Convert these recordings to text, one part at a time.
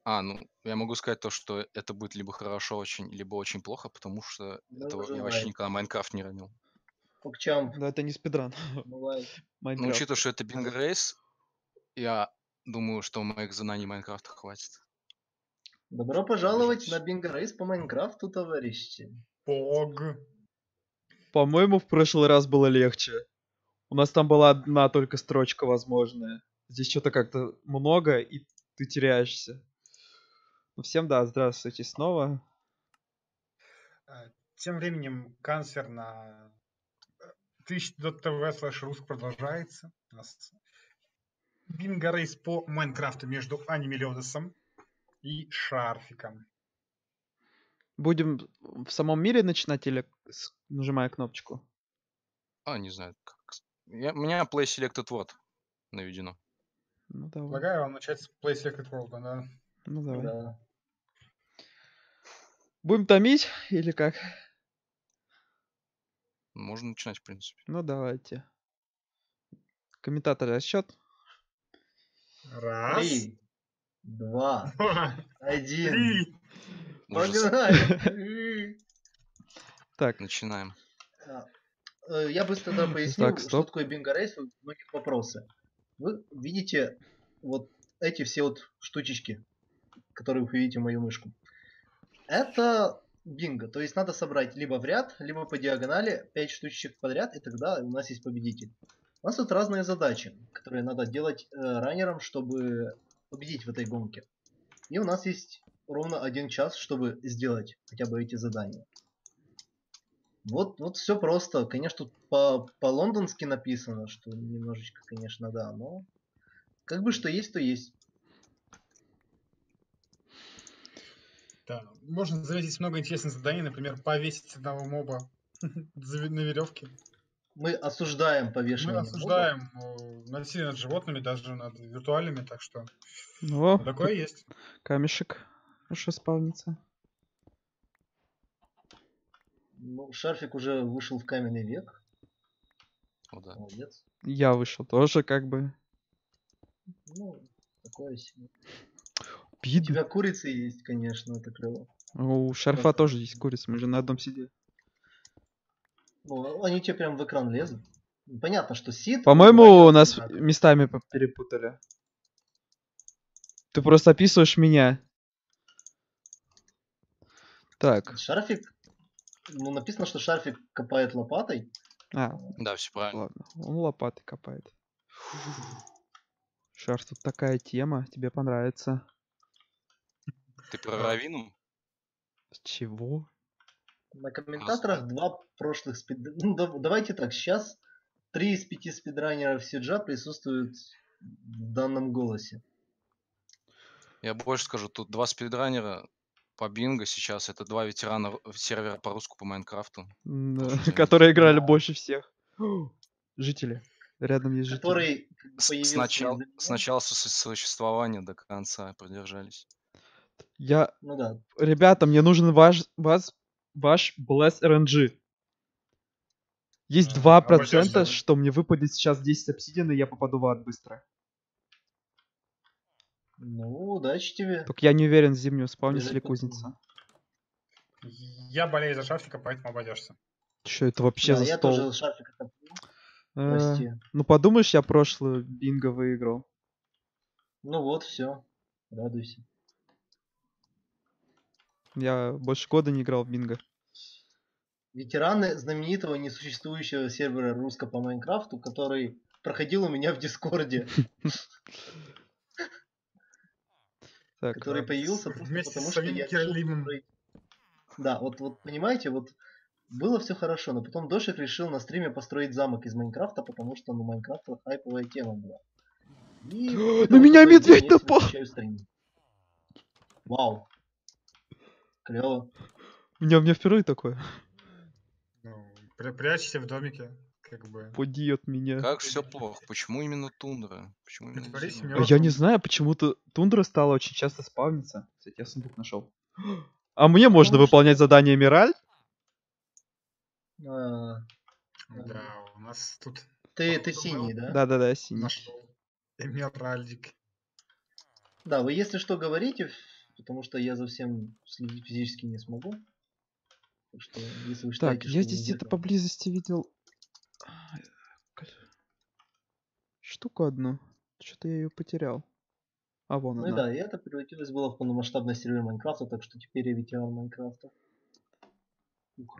Ну, я могу сказать то, что это будет либо хорошо очень, либо очень плохо, потому что Ну, этого я вообще нажимай. никогда Майнкрафт не ранил. Покчамп. Да, это не спидран. Бывает. Но Майнкрафт. учитывая, что это Bingo Race, я думаю, что моих знаний Майнкрафта хватит. Добро пожаловать Бежать. на Bingo Race по Майнкрафту, товарищи. Пог. По-моему, в прошлый раз было легче. У нас там была одна только строчка возможная. Здесь что-то как-то много, и ты теряешься. Ну, всем да, здравствуйте снова. Тем временем канцлер на twitch.tv/rusk продолжается. У нас Bingo Race по Майнкрафту между Анимелиодосом и Шарфиком. Будем в самом мире начинать или нажимая кнопочку? Не знаю. У меня Play Selected Word наведено. Ну давай. Предлагаю вам начать с Play Selected World, да? Ну давай. Да. Будем томить или как? Можно начинать, в принципе. Ну давайте. Комментатор расчет. Раз. 3, 2, Два. 1. Три. Ужас. Погнали. Так, Начинаем. Я быстро тогда поясню, Так, что стоп. такое Bingo Race, у многих вопросы. Вы видите вот эти все вот штучечки, которые вы видите в мою мышку. Это бинго, то есть надо собрать либо в ряд, либо по диагонали 5 штучек подряд, и тогда у нас есть победитель. У нас тут разные задачи, которые надо делать раннерам, чтобы победить в этой гонке. И у нас есть ровно 1 час, чтобы сделать хотя бы эти задания. Вот все просто. Конечно, тут по-лондонски написано, что немножечко, конечно, да, но как бы что есть, то есть. Да. Можно заметить много интересных заданий, например, повесить одного моба на веревке. Мы осуждаем Мы повешение мобов. осуждаем насилие над животными, даже над виртуальными, так что Ну, такое тут есть. камешек. Хорошо спавнится. Ну, Шарфик уже вышел в каменный век. О, да. Молодец. Я вышел тоже как бы. Ну, такое себе. У Обидно. тебя курицы есть, конечно, это клево. У шарфа Просто- тоже есть курица, мы же на одном сидели. Ну, они тебе прям в экран лезут. Понятно, что сид. По-моему, нас местами перепутали. Ты просто описываешь меня. Так, Шарфик. Ну, написано, что Шарфик копает лопатой. Да, все правильно. ладно. Он лопатой копает. Шарф, тут такая тема, тебе понравится. Ты про Равину? Чего? На комментаторах 2 прошлых Ну, давайте так, сейчас 3 из 5 спидранеров Сиджа присутствуют в данном голосе. Я больше скажу, тут 2 спидранера по бинго сейчас. Это 2 ветерана сервера по-русски по Майнкрафту. Да, Прошу заметить. которые играли Да. больше всех. Жители. Рядом есть жители. Который появился Сначала из-за меня. существования до конца продержались. Я... Ну да. Ребята, мне нужен ваш Bless RNG. Есть 2%, обойдёшься. что мне выпадет сейчас 10 обсидиан, и я попаду в ад быстро. Ну, удачи тебе. Только я не уверен, зимнюю спавнится Бежать ли по кузница. Я болею за Шарфика, поэтому обойдешься. Что это вообще Да, за я стол? тоже Шарфика коплю. Э, Прости. Ну подумаешь, я прошлую бинго выиграл. Ну вот, все. Радуйся. Я больше года не играл в бинго. Ветераны знаменитого несуществующего сервера русско по Майнкрафту, который проходил у меня в Дискорде. Так, Который появился просто Вместе потому, с что самим я Кириллимом. решил... Да, вот понимаете, вот было все хорошо, но потом Дошик решил на стриме построить замок из Майнкрафта, потому что ну Майнкрафт хайповая тема была. И На меня медведь напал! стрим. Вау. Клево. У меня впервые такое. Ну, прячься в домике, как бы. Поди от меня. Как все плохо? Почему именно тундра? Почему именно Притворись зима? мёртвым. Я не знаю, почему-то тундра стала очень часто спавниться. Кстати, я сундук нашел. А мне можно Потому что- выполнять задание Мираль? А, Да, у нас тут ты синий, да? Да-да-да, синий. нашел Эмеральдик. Да, вы если что говорите, потому что я за всем следить физически не смогу. Так что, если вы Так, считаете, я что здесь где-то где-то... поблизости видел штуку одну. Что-то я ее потерял. А, вон Ну и она. да, и это превратилось было в полномасштабный сервер Майнкрафта, так что теперь я ветеран Майнкрафта. Ух,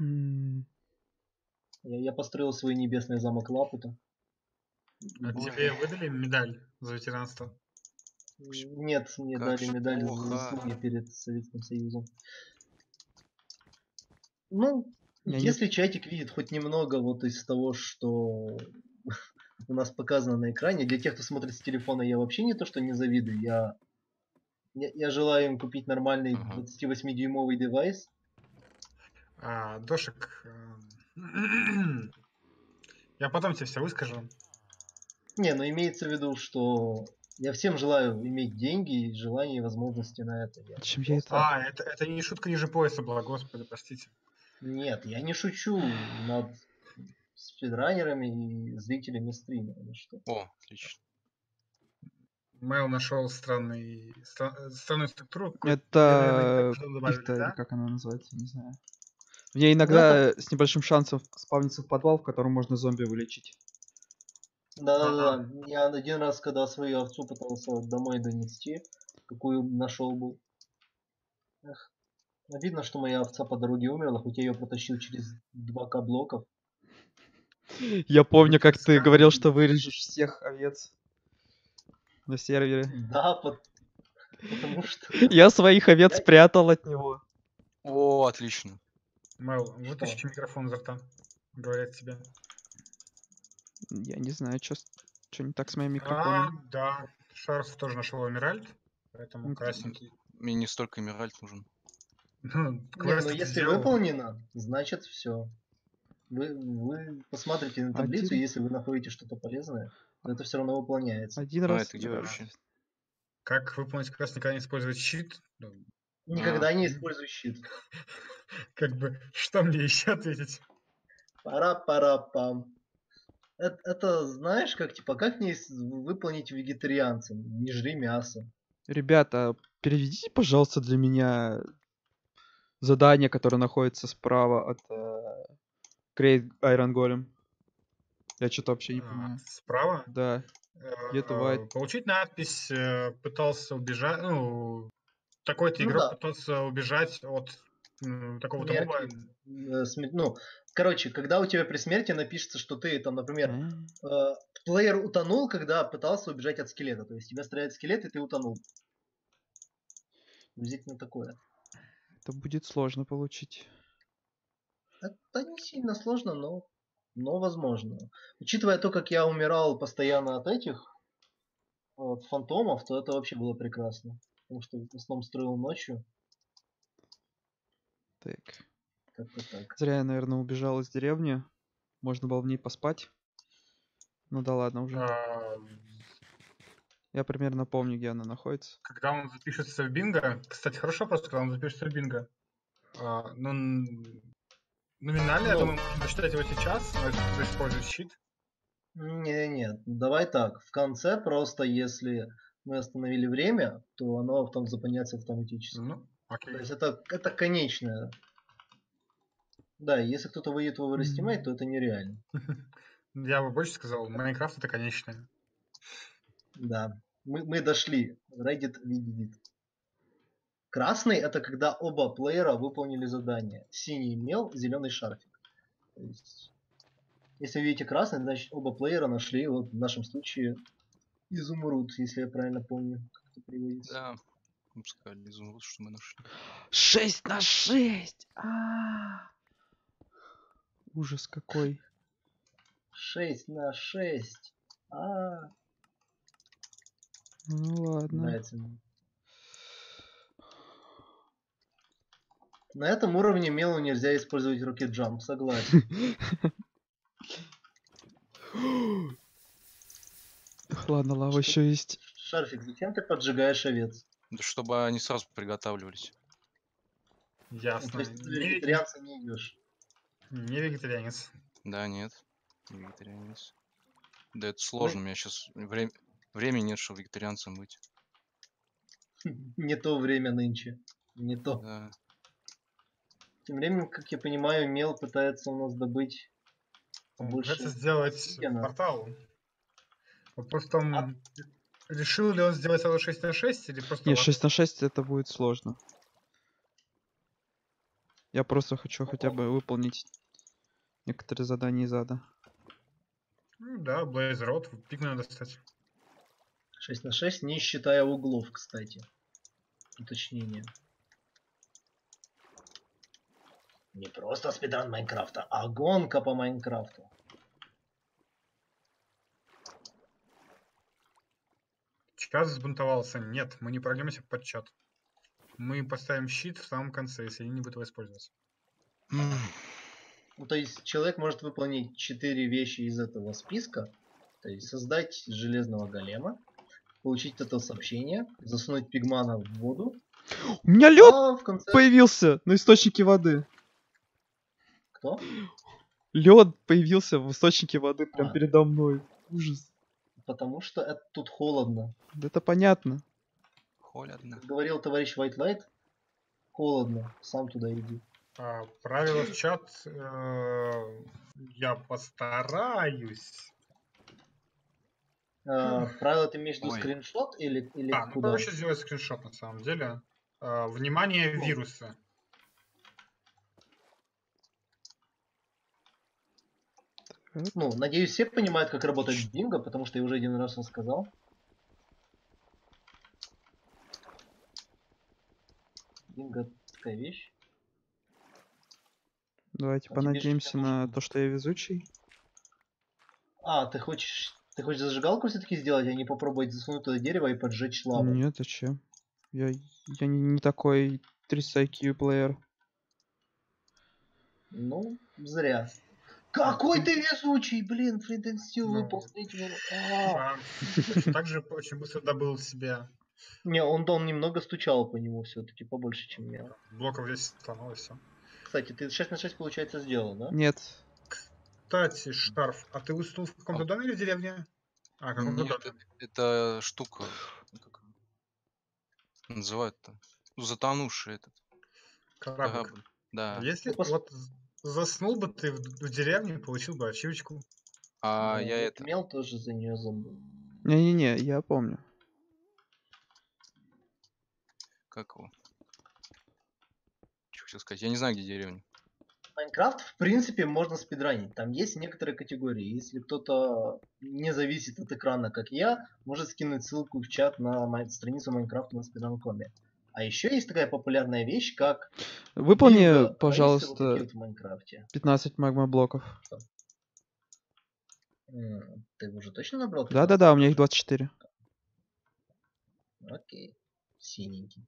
я построил свой небесный замок Лапута. А Ой. тебе выдали медаль за ветеранство? Нет, мне Как дали же медаль за плохо. заслуги перед Советским Союзом. Ну, Я не... если чатик видит хоть немного вот из того, что у нас показано на экране, для тех, кто смотрит с телефона, я вообще не то, что не завидую, я желаю им купить нормальный Ага. 28-дюймовый девайс. Дошик, я потом тебе все выскажу. Не, но имеется в виду, что я всем желаю иметь деньги, желание и возможности на это. Я Чем я это... просто... Это не шутка ниже пояса была, господи, простите. Нет, я не шучу над спидранерами и зрителями стрима. Или что. О, отлично. Мэл нашел странную структуру. Это Что добавили, пихта, или да? как она называется, не знаю. В ней иногда с небольшим шансом спавнится в подвал, в котором можно зомби вылечить. Да-да-да. Я один раз, когда свою овцу пытался домой донести, какую нашел был. Эх. Видно, что моя овца по дороге умерла, хоть я ее протащил через 2К блоков. Я помню, как ты Ска- говорил, что вырежешь всех овец на сервере. Да, потому что... Я своих овец Я- спрятал от него. О, отлично. Мэл, вытащи микрофон изо рта. Говорят тебе. Я не знаю, что не так с моим микрофоном. Да. Шарф тоже нашел Эмеральд, поэтому Ну, красненький. Мне не столько эмеральд нужен. Ну, Не, квест ну ты если сделал. выполнено, значит все. Вы посмотрите на таблицу, Один- если вы находите что-то полезное, то это все равно выполняется. Один А раз. это где вообще? Как выполнить квест, никогда не использовать щит? Ну, Никогда не используй щит. как бы, что мне еще ответить? Пара-пара-пам. Это знаешь, как типа, как не выполнить вегетарианцам? Не жри мясо. Ребята, переведите, пожалуйста, для меня задание, которое находится справа от Create Iron Golem. Я что-то вообще не понимаю. Справа? Да. Get white. Получить надпись пытался убежать, ну, такой-то Ну игрок да. пытался убежать от такого-то моба. Смерти. Ну, короче, когда у тебя при смерти напишется, что ты там, например, плеер утонул, когда пытался убежать от скелета. То есть тебя стреляет скелет, и ты утонул. Приблизительно такое. Это будет сложно получить. Это не сильно сложно, но возможно. Учитывая то, как я умирал постоянно от этих от фантомов, то это вообще было прекрасно. Потому что в основном строил ночью. Так. Как-то так. Зря я, наверное, убежал из деревни. Можно было в ней поспать. Ну да ладно уже. Я примерно помню, где она находится. Когда он запишется в бинго, кстати, хорошо просто, когда он запишется в бинго. Ну, номинально, я думаю, можно посчитать его сейчас, но если кто-то использует щит. Не, давай так. В конце просто, если мы остановили время, то оно потом заполняется автоматически. Ну, окей. То есть это конечное. Да, если кто-то выйдет в Overestimate, то это нереально. Я бы больше сказал, Майнкрафт это конечное. Да. Мы дошли. Reddit видит. Красный это когда оба плеера выполнили задание. Синий мел, зеленый шарфик. То есть, если видите красный, значит оба плеера нашли, вот в нашем случае, изумруд, если я правильно помню, как это переводится. Да, мы бы сказали, изумруд, что мы нашли. 6/6! Ужас какой. 6/6. Ну ладно. Нравится мне. На этом уровне мелу нельзя использовать Rocket Jump, согласен. Ладно, лава еще есть. Шарфик, зачем ты поджигаешь овец? Да чтобы они сразу приготавливались. Ясно. То есть ты вегетарианца не идешь. Не вегетарианец. Да, нет. Не вегетарианец. Да это сложно, у меня сейчас времени нет, чтобы вегетарианцем быть. Не то время нынче. Не то. Да. Тем временем, как я понимаю, Мел пытается у нас добыть Он больше пытается сделать обсидиана. портал. Вопрос в том, А- решил ли он сделать сразу 6 на 6 или просто Не, ладно? 6 на 6 это будет сложно. Я просто хочу хотя бы выполнить некоторые задания из ада. Ну да, Blaze Road, пигмена достать. 6 на 6, не считая углов, кстати. Уточнение. Не просто спидран Майнкрафта, а гонка по Майнкрафту. Чат взбунтовался. Нет, мы не прольемся под чат. Мы поставим щит в самом конце, если они не будут его использовать. Ну, то есть человек может выполнить 4 вещи из этого списка. То есть создать железного голема, получить это сообщение, засунуть пигмана в воду, У меня лед а в конце... появился на источнике воды. Кто? Лед появился в источнике воды прям А. передо мной. Ужас. Потому что это тут холодно. Да это понятно. Холодно. Как говорил товарищ White Light, холодно, сам туда иди. Правила в чат. Я постараюсь. Правило ты имеешь в виду Ой. скриншот или Ну куда? проще сделать скриншот на самом деле. Внимание, Ну. вирусы. Ну, надеюсь, все понимают, как работает бинго, потому что я уже один раз рассказал. Бинго такая вещь. Давайте А тебе понадеемся что на нужно? то, что я везучий. Ты хочешь зажигалку все-таки сделать, а не попробовать засунуть туда дерево и поджечь лаву? Нет, зачем? Я не такой 300 IQ плеер. Ну, зря. Какой ты везучий, блин, Flint and Steel Ну, выпал с третьего. Точно так же очень быстро добыл себе Не, он немного стучал по нему все-таки, побольше, чем я. блоков 10 станов и все. Кстати, ты 6 на 6 получается сделал, да? Нет. Кстати, Шарф, а ты уснул в каком-то доме или в деревне? В каком-то Нет, доме. это штука. Как называют-то? Ну, затонувший этот Кораблик. корабль. Да. Если Ну, вот заснул бы ты в деревне, получил бы ачивочку. А Да, я вот это... Мел тоже за нее забыл. Не-не-не, я помню. Как его? Что хотел сказать? Я не знаю, где деревня. Майнкрафт, в принципе, можно спидранить. Там есть некоторые категории. Если кто-то не зависит от экрана, как я, может скинуть ссылку в чат на страницу Майнкрафта на спидран.коме. А еще есть такая популярная вещь, как Выполни, бинго рейсы вот пожалуйста, такие вот в Майнкрафте. 15 магма-блоков. Ты уже точно набрал 15? Да-да-да, у меня их 24. Окей. Синенький.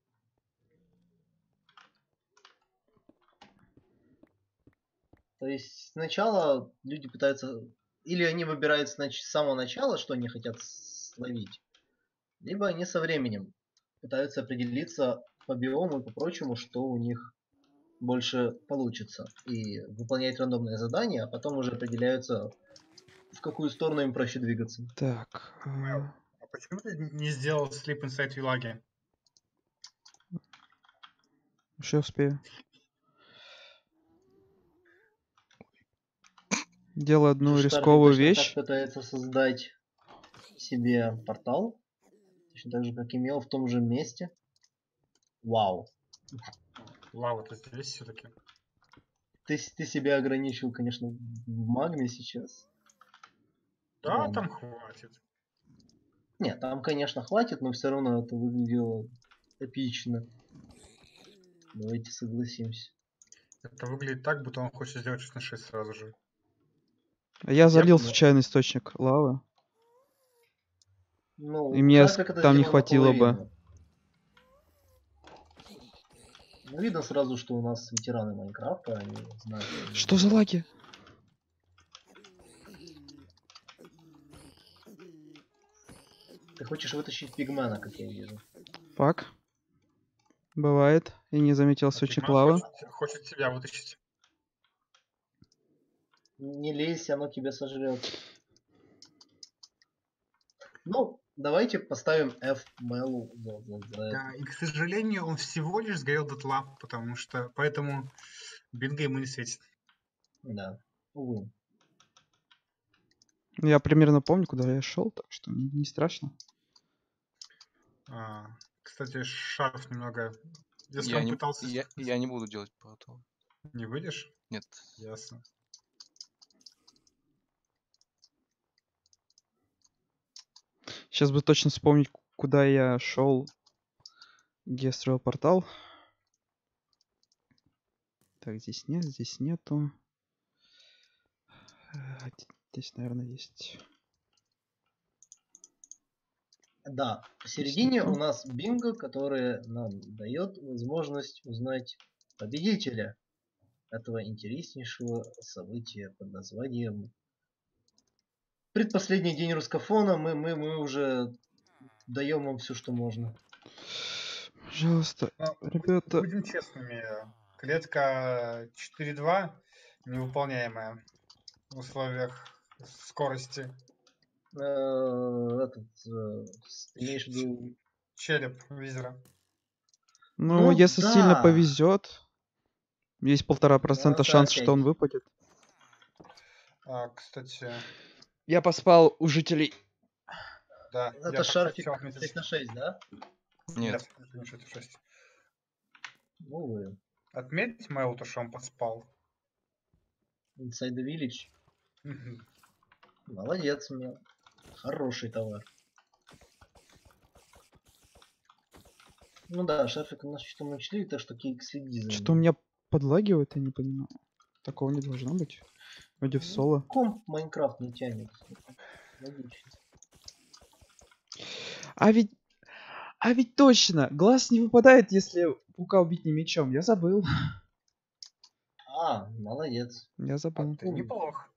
То есть сначала люди пытаются... Или они выбирают с самого начала, что они хотят словить. Либо они со временем пытаются определиться по биому и по прочему, что у них больше получится. И выполнять рандомные задания, а потом уже определяются, в какую сторону им проще двигаться. Так. А почему ты не сделал Sleep Inside Village? Еще успею. Делаю одну Штарфи рисковую точно вещь. так пытается создать себе портал. Точно так же, как и Мел в том же месте. Вау. Лава-то здесь все-таки. Ты себя ограничил, конечно, в магме сейчас. Да, Ладно. там хватит. Нет, там, конечно, хватит, но все равно это выглядело эпично. Давайте согласимся. Это выглядит так, будто он хочет сделать 6 на 6 сразу же. А я залил ну- случайный источник лавы. Ну, И мне жаль, как это там не сделано хватило бы. наполовину. Ну, видно сразу, что у нас ветераны Майнкрафта, они знают. Что за лаги? Ты хочешь вытащить пигмена, как я вижу. Фак. Бывает. Я не заметил источник Пигман лавы. хочет тебя вытащить. Не лезь, оно тебя сожрет. Ну, давайте поставим F Мэлу за это. Да, и, к сожалению, он всего лишь сгорел дотла, потому что... Поэтому бинго ему не светит. Да, увы. Я примерно помню, куда я шел, так что не страшно. Кстати, шарф немного... Если Я он не, пытался... я не буду делать портал. Не выйдешь? Нет. Ясно. Сейчас бы точно вспомнить, куда я шел, где я строил портал. Так, здесь нет, здесь нету. Здесь, наверное, есть. Да, в середине у нас бинго, которое нам дает возможность узнать победителя этого интереснейшего события под названием предпоследний день русскофона. Мы уже даем вам все, что можно. Пожалуйста, Но ребята. будем честными. Клетка 4.2 невыполняемая в условиях скорости. Ты имеешь в виду... Череп визера. Ну, если сильно да. повезет, есть 1,5% это шанс, опять. что он выпадет. Кстати, Я поспал у жителей. да. Это шарфик 6 на 6, да? Нет. это не 6 на 6. Ну вы. Отметь Мэл, то, что он поспал. Inside the Village. Мгм. Молодец, мне. Хороший товар. Ну да, шарфик у нас что мы учли, так что Кейк следи за Что-то у ним. меня подлагивает, я не понимаю. Такого не должно быть. Вроде в соло. Комп Майнкрафт не тянет. Логично. А ведь точно, глаз не выпадает, если паука убить не мечом. Я забыл. Молодец. Я забыл. Ты неплох.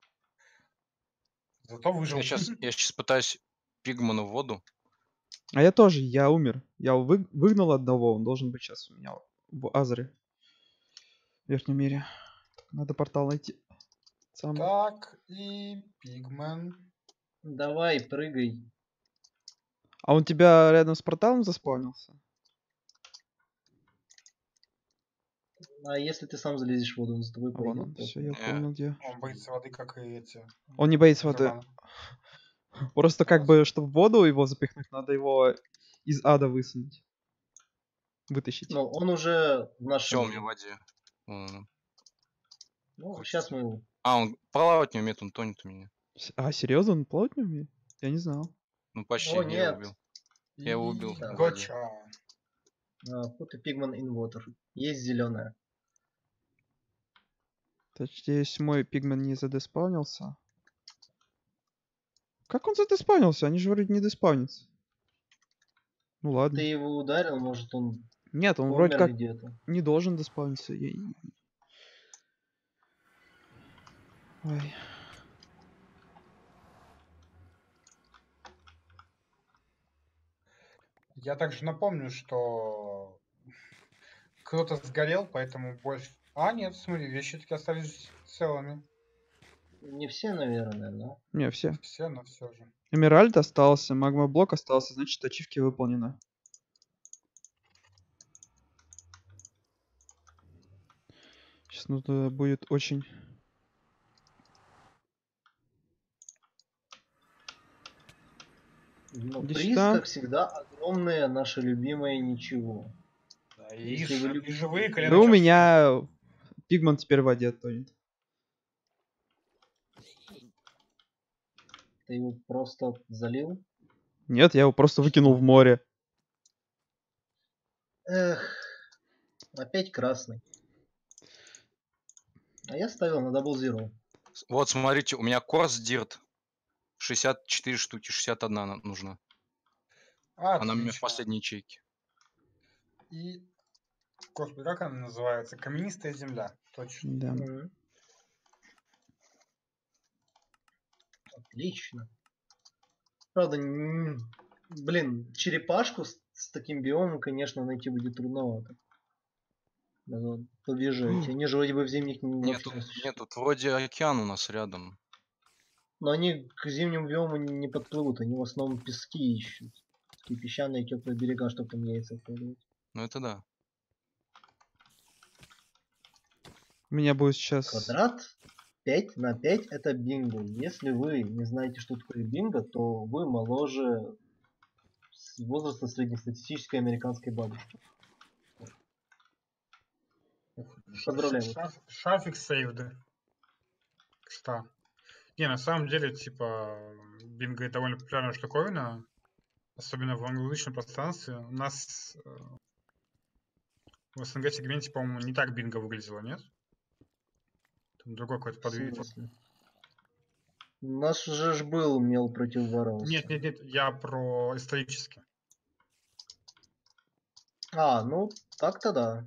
Зато выжил. Я сейчас пытаюсь пигману в воду. А я тоже, я умер. Я выгнал одного, он должен быть сейчас у меня в Азре. В верхнем мире. Надо портал найти. Так, и пигмен. Давай, прыгай. А он у тебя рядом с порталом заспавнился? А если ты сам залезешь в воду, он за тобой А вон пойдет. он, все, я понял где. Он боится воды, как и эти. Он не боится воды. Нормально. Просто как бы, чтобы в воду его запихнуть, надо его из ада высунуть. Вытащить. Ну, он уже в Все, нашем... у меня в воде. Вон. Ну, сейчас мы его... Он плавать не умеет, он тонет у меня. А, серьезно, он плавать не умеет? Я не знал. Ну почти, О, я его нет. убил. Я его убил. Да. Гоча. Put a pigman in water. Есть зеленая. Надеюсь, мой пигмен не задеспаунился. Как он задеспаунился? Они же вроде не деспаунятся. Ну ладно. Ты его ударил, может он Нет, он вроде умер как где-то. не должен деспауниться. Ой. Я также напомню, что кто-то сгорел, поэтому больше... нет, смотри, вещи таки остались целыми. Не все, наверное, но... Не, все. Все, но все же. Эмеральд остался, магма-блок остался, значит, ачивки выполнены. Сейчас нужно будет очень... Но Иди приз, сюда. как всегда, огромное, наше любимое ничего. Да, и, Если вы любите живые такие- Да у коленочки. меня пигман теперь в воде тонет. Ты его просто залил? Нет, я его просто выкинул в море. Эх, опять красный. А я ставил на Double Zero. Вот, смотрите, у меня корс дирт. 64 штуки, 61 нужна. Она у меня в Отлично. последней ячейке. И, господи, как она называется? Каменистая земля. Точно. Да. Мгм. Отлично. Правда, блин, черепашку с таким биомом, конечно, найти будет трудновато. Надо побежать. Они же вроде бы в зимних Нет, тут вроде океан у нас рядом. Но они к зимнему биому не подплывут, они в основном пески ищут. Такие песчаные теплые берега, чтобы там яйца откладывать. Ну это да. У меня будет сейчас... Квадрат 5 на 5 это бинго. Если вы не знаете, что такое бинго, то вы моложе возраста среднестатистической американской бабушки. Поздравляю. Шафик сейвды. Кста. Не, на самом деле, типа, бинго это довольно популярная штуковина, особенно в англоязычном пространстве. У нас в СНГ-сегменте, по-моему, не так бинго выглядело, нет? Там другой какой-то В подвид. смысле? У нас же ж был мел против ворос. Нет, я про исторически. А, ну, так-то да.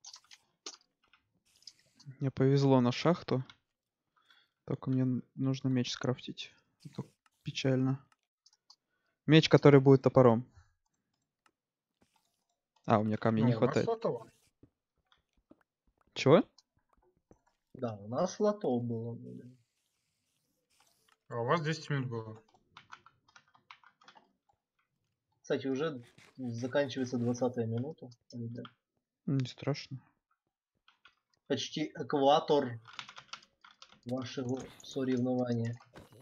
Мне повезло на шахту. Только мне нужно меч скрафтить. Это печально. Меч, который будет топором. А, у меня камня не Ну, у нас хватает. лотово. Чего? Да, у нас лото было. Блин. А у вас 10 минут было. Кстати, уже заканчивается 20-я минута. Ребят. Не страшно. Почти экватор вашего соревнования.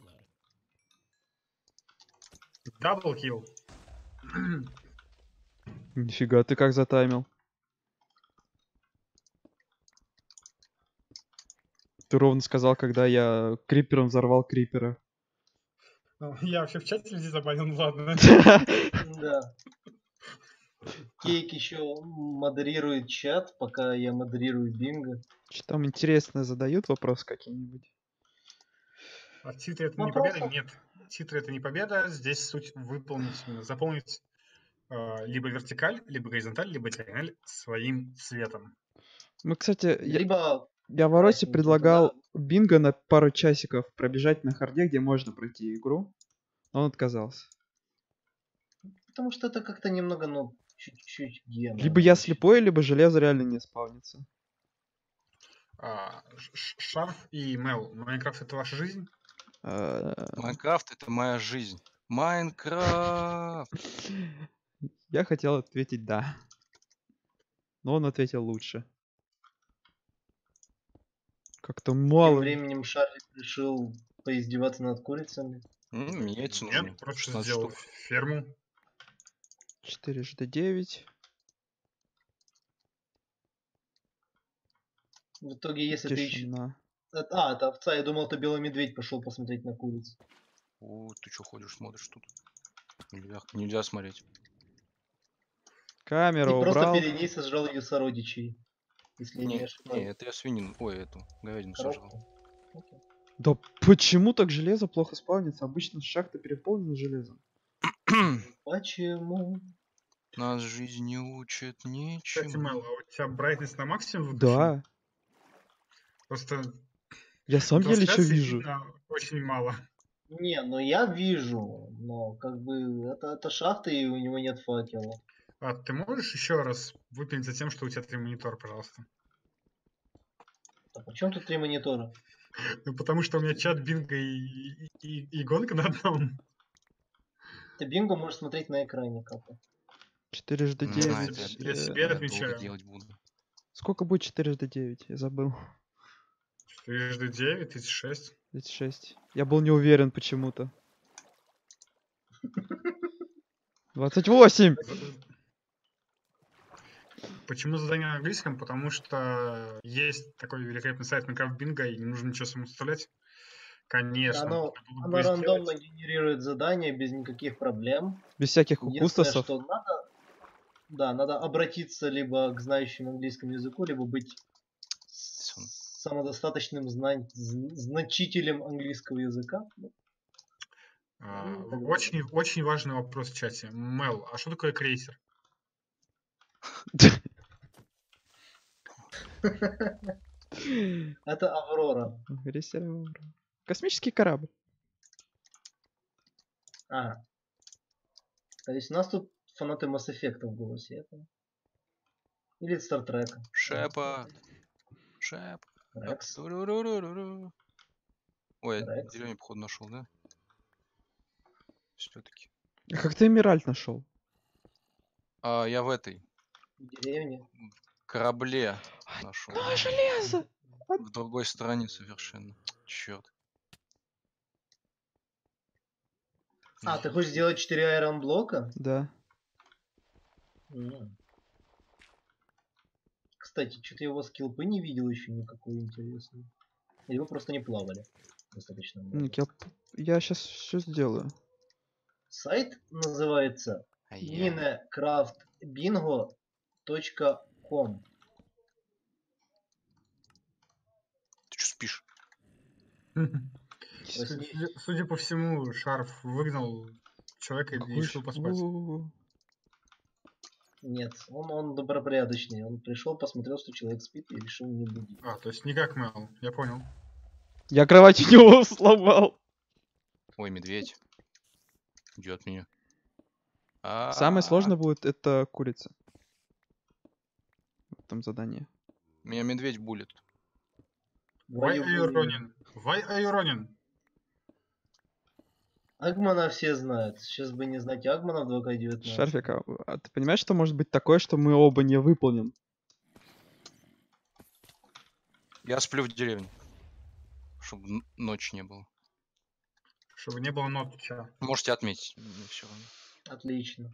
Даблкил. Нифига, ты как затаймил. Ты ровно сказал, когда я крипером взорвал крипера. Я вообще в чате людей забанил, ну ладно. Да. Кейк еще модерирует чат, пока я модерирую бинго. Что там интересно задают вопросы какие-нибудь? А титры это не победа? Нет. Титры это не победа. Здесь суть выполнить, заполнить либо вертикаль, либо горизонталь, либо диагональ своим цветом. Мы, кстати, Либо я в Оросе красным предлагал цветом, Бинго на пару часиков пробежать на харде, где можно пройти игру. Но он отказался. потому что это как-то немного, ну, чуть-чуть геморно. Либо я слепой, либо железо реально не спавнится. Шарф и Мел. Майнкрафт это ваша жизнь? Майнкрафт это моя жизнь. Майнкрафт! Я хотел ответить да. Но он ответил лучше. Как-то Тем мало. временем Шарлик решил поиздеваться над курицами. Мне яйца нужны. Нет, просто 16 сделал штук. ферму. 4G9. В итоге, если ты ищешь... Тишина. это овца. Я думал, это белый медведь пошел посмотреть на куриц. О, ты что ходишь, смотришь тут? Нельзя смотреть. Камера И просто убрал. перед ней сожрал ее сородичей. Если я не Не, ошибаюсь. это я свинину. Ой, эту говядину сожрал. Коробку. Окей. Да почему так железо плохо спавнится? Обычно шахта переполнена железом. Почему? Нас жизнь не учит Кстати, ничему. Мел, а у тебя брайтнess на максимум выключен? Да. Просто Я сам еле что трансляции вижу. видно очень мало. Не, ну я вижу, но как бы это шахта и у него нет факела. А ты можешь еще раз выпилить за тем, что у тебя 3 монитора, пожалуйста? А почему тут 3 монитора? Ну, потому что у меня чат, бинго и гонка на одном. Ты бинго можешь смотреть на экране как-то. 4G9. для себя я отмечаю. долго делать буду. Сколько будет 4G9? Я забыл. 4G9, 36. 36. Я был не уверен почему-то. 28! Почему задание на английском? Потому что есть такой великолепный сайт Minecraft Bingo, и не нужно ничего самому составлять. Конечно. Оно нужно было бы рандомно сделать. генерирует задания без никаких проблем. Без всяких Единственное, укустосов. что надо обратиться либо к знающему английскому языку, либо быть самодостаточным значителем английского языка. Очень, очень важный вопрос в чате. Мел, а что такое крейсер? Это Аврора. Крейсер. Космический корабль. Ага. То есть у нас тут фанаты Mass Effect в голосе. Это... Или Стартрека. Шепа. Шеп. Рекс. Туруруруру. Ой, я Correct. деревню, походу, нашел, да? Все-таки. А как ты Эмеральд нашел? А, я в этой В деревне. корабле нашел. А, железо! В другой стране совершенно. Черт. А, ты хочешь сделать 4 айрон блока? Да. Кстати, что-то я у вас скиллпы не видел еще никакой интересный. Или вы просто не плавали достаточно много. Ник, я сейчас все сделаю. Сайт называется minecraftbingo.com. Ты что спишь? Судя по всему, Шарф выгнал человека и Какой решил ж- поспать. Во-во-во. Нет, он добропорядочный. Он пришел, посмотрел, что человек спит и решил не будить. А, то есть не как Мэл, я понял. Я кровать у него сломал. Ой, медведь. Идет от меня. Самое сложное будет это курица. В этом задании. Меня медведь булит. Why are you running? Why are you running? Агмана все знают. Сейчас бы не знать Агмана в 2К19. Шарфик, а ты понимаешь, что может быть такое, что мы оба не выполним? Я сплю в деревне. Чтобы ночи не было. Чтобы не было ночи. Можете отметить. Мне все равно. Отлично.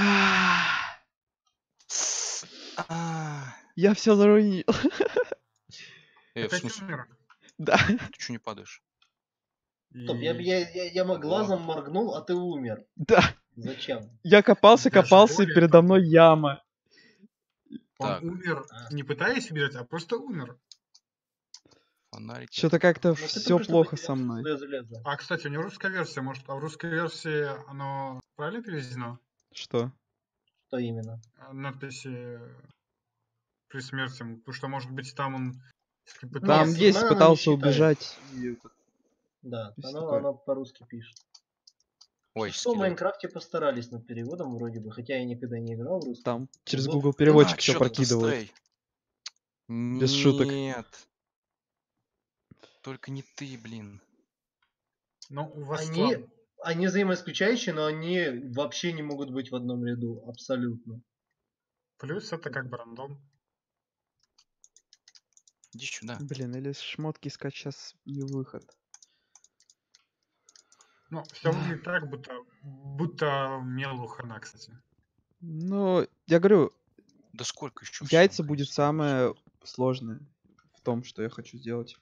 Я все заруинил. В Опять смысле, умер? Да. ты что не падаешь? Стоп, И- я глазом моргнул, а ты умер. Да. Зачем? Я копался, Даже копался, и более передо того. мной яма. Он Так. умер, не пытаясь убежать, а просто умер. Фонарики. Что-то как-то Ну, ты все только что плохо потерял со мной. своё железо. А, кстати, у него русская версия, может, а в русской версии оно правильно переведено? Что? Что именно? Надписи при смерти, потому что, может быть, там он... если Нет, Там пытался- есть, Супермен оно не пытался считает. убежать. и Да, Есть оно, такое. оно по-русски пишет. Ой, Что в скелет. Майнкрафте постарались над переводом вроде бы, хотя я никогда не играл в русский. Там через Ну, Google переводчик все чё ты, прокидывают. Дестрей? Без шуток. Нет. Только не ты, блин. Ну, у вас Они взаимоисключающие, но они вообще не могут быть в одном ряду. Абсолютно. плюс это как бы рандом. Иди сюда. Блин, или шмотки искать сейчас не выход. Ну, все выглядит так, будто мелу хана, кстати. Ну, я говорю, Да сколько еще? яйца будет самое сложное в том, что я хочу сделать.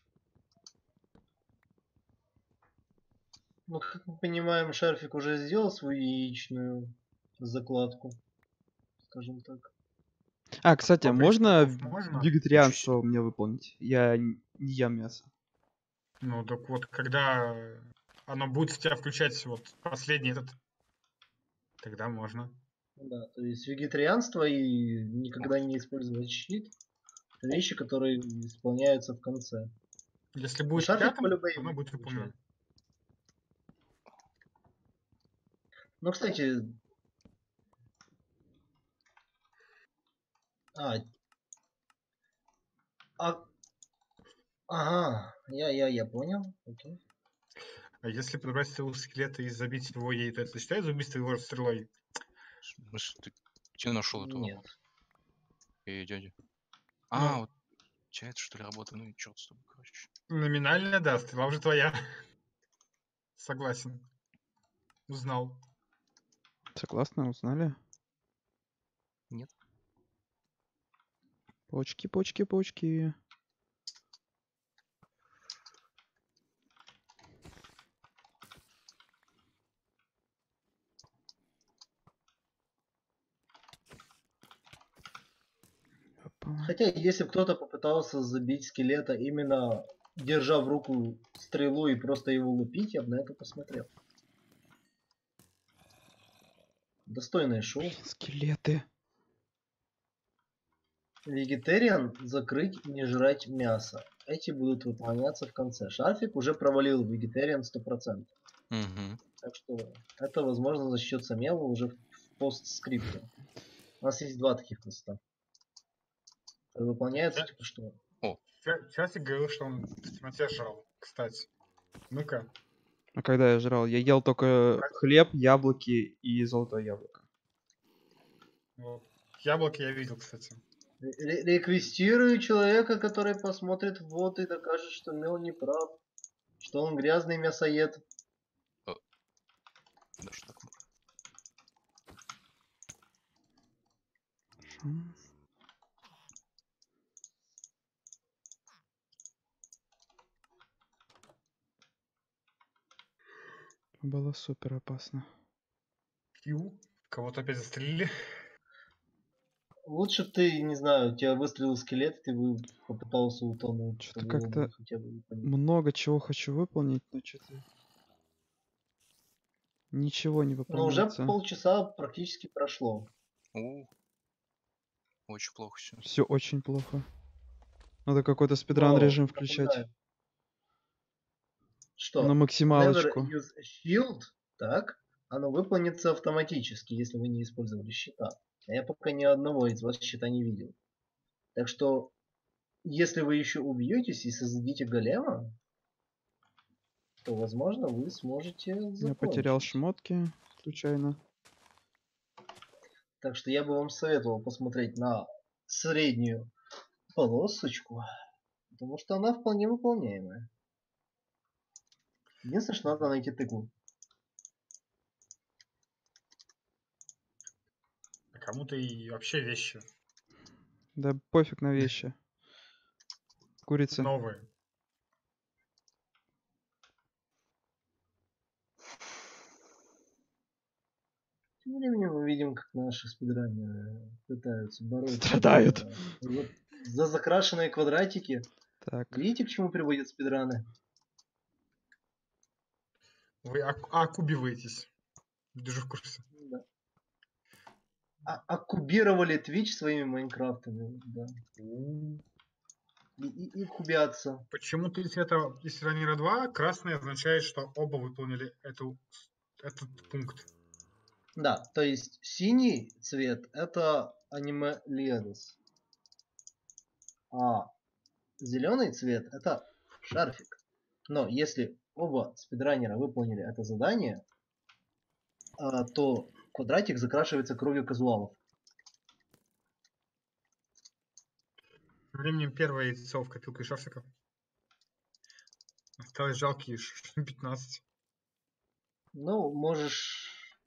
Ну, как мы понимаем, Шарфик уже сделал свою яичную закладку. Скажем так. А, кстати, По можно принципу можно? вегетарианство мне выполнить? Я не ем мясо. Ну, так вот, когда оно будет в тебя включать вот последний этот, тогда можно. Да, то есть вегетарианство и никогда не использовать щит. Вещи, которые исполняются в конце. Если будет Шарфик пятым, по-любому то оно будет включает. выполнено. Ну, кстати... Ага, я понял. Окей. А если подобрать стрелу скелета и забить его ей, то это считается убийство его стрелой? Ты где нашел этого? Нет. Эй, дядя. Ну. Вот. Чает, что ли, работа? Ну и черт с тобой, короче. Номинально, да, стрела уже твоя. Согласен. Узнал. Согласны, узнали? Нет. Почки, почки, почки. Хотя, если бы кто-то попытался забить скелета, именно держа в руку стрелу и просто его лупить, я бы на это посмотрел. Достойное шоу. Скелеты. Вегетариан закрыть, не жрать мясо. Эти будут выполняться в конце. Шарфик уже провалил вегетариан 100%. Угу. Так что это, возможно, зачтется мелу уже в постскрипте. У нас есть два таких поста. Выполняется, типа что? Часик говорил, что он в темноте жрал, кстати. Ну-ка. А когда я жрал? Я ел только хлеб, яблоки и золотое яблоко. Вот. Яблоки я видел, кстати. Реквестирую человека, который посмотрит вот и докажет, что Мел не прав. Что он грязный мясоед. Да что так? Хорошо. Было супер опасно. Q. Кого-то опять застрелили. Лучше б ты, не знаю, тебя выстрелил скелет, ты бы попытался утонуть. Что-то было бы как-то хотя бы понятно. много чего хочу выполнить, но что-то ничего не Но уже выполняется. полчаса практически прошло. Очень плохо все. Все очень плохо. Надо какой-то спидран режим включать. Напоминаю, что На whenever максималочку. use a shield, так, оно выполнится автоматически, если вы не использовали щита. А я пока ни одного из вас щита не видел. Так что, если вы еще убьетесь и создадите голема, то, возможно, вы сможете Я потерял закончить. шмотки случайно. Так что я бы вам советовал посмотреть на среднюю полосочку, потому что она вполне выполняемая. Единственное, что надо найти тыкву. А кому-то и вообще вещи Да пофиг на вещи. Курица. новые. Тем временем мы видим, как наши спидранеры пытаются бороться Страдают. за закрашенные квадратики. Так. Видите, к чему приводят спидраны? Вы окубиваетесь. Держу в курсе. Да. Оккубировали Twitch своими майнкрафтами, да. И кубятся. Почему-то из раннера 2 красный означает, что оба выполнили этот пункт. Да, то есть синий цвет это аниме Ледос. А зеленый цвет это шарфик. Но если оба спидранера выполнили это задание, то квадратик закрашивается кровью казуалов. Тем временем первое яйцо в копилку шарфиков. Осталось жалкие 15. Ну, можешь...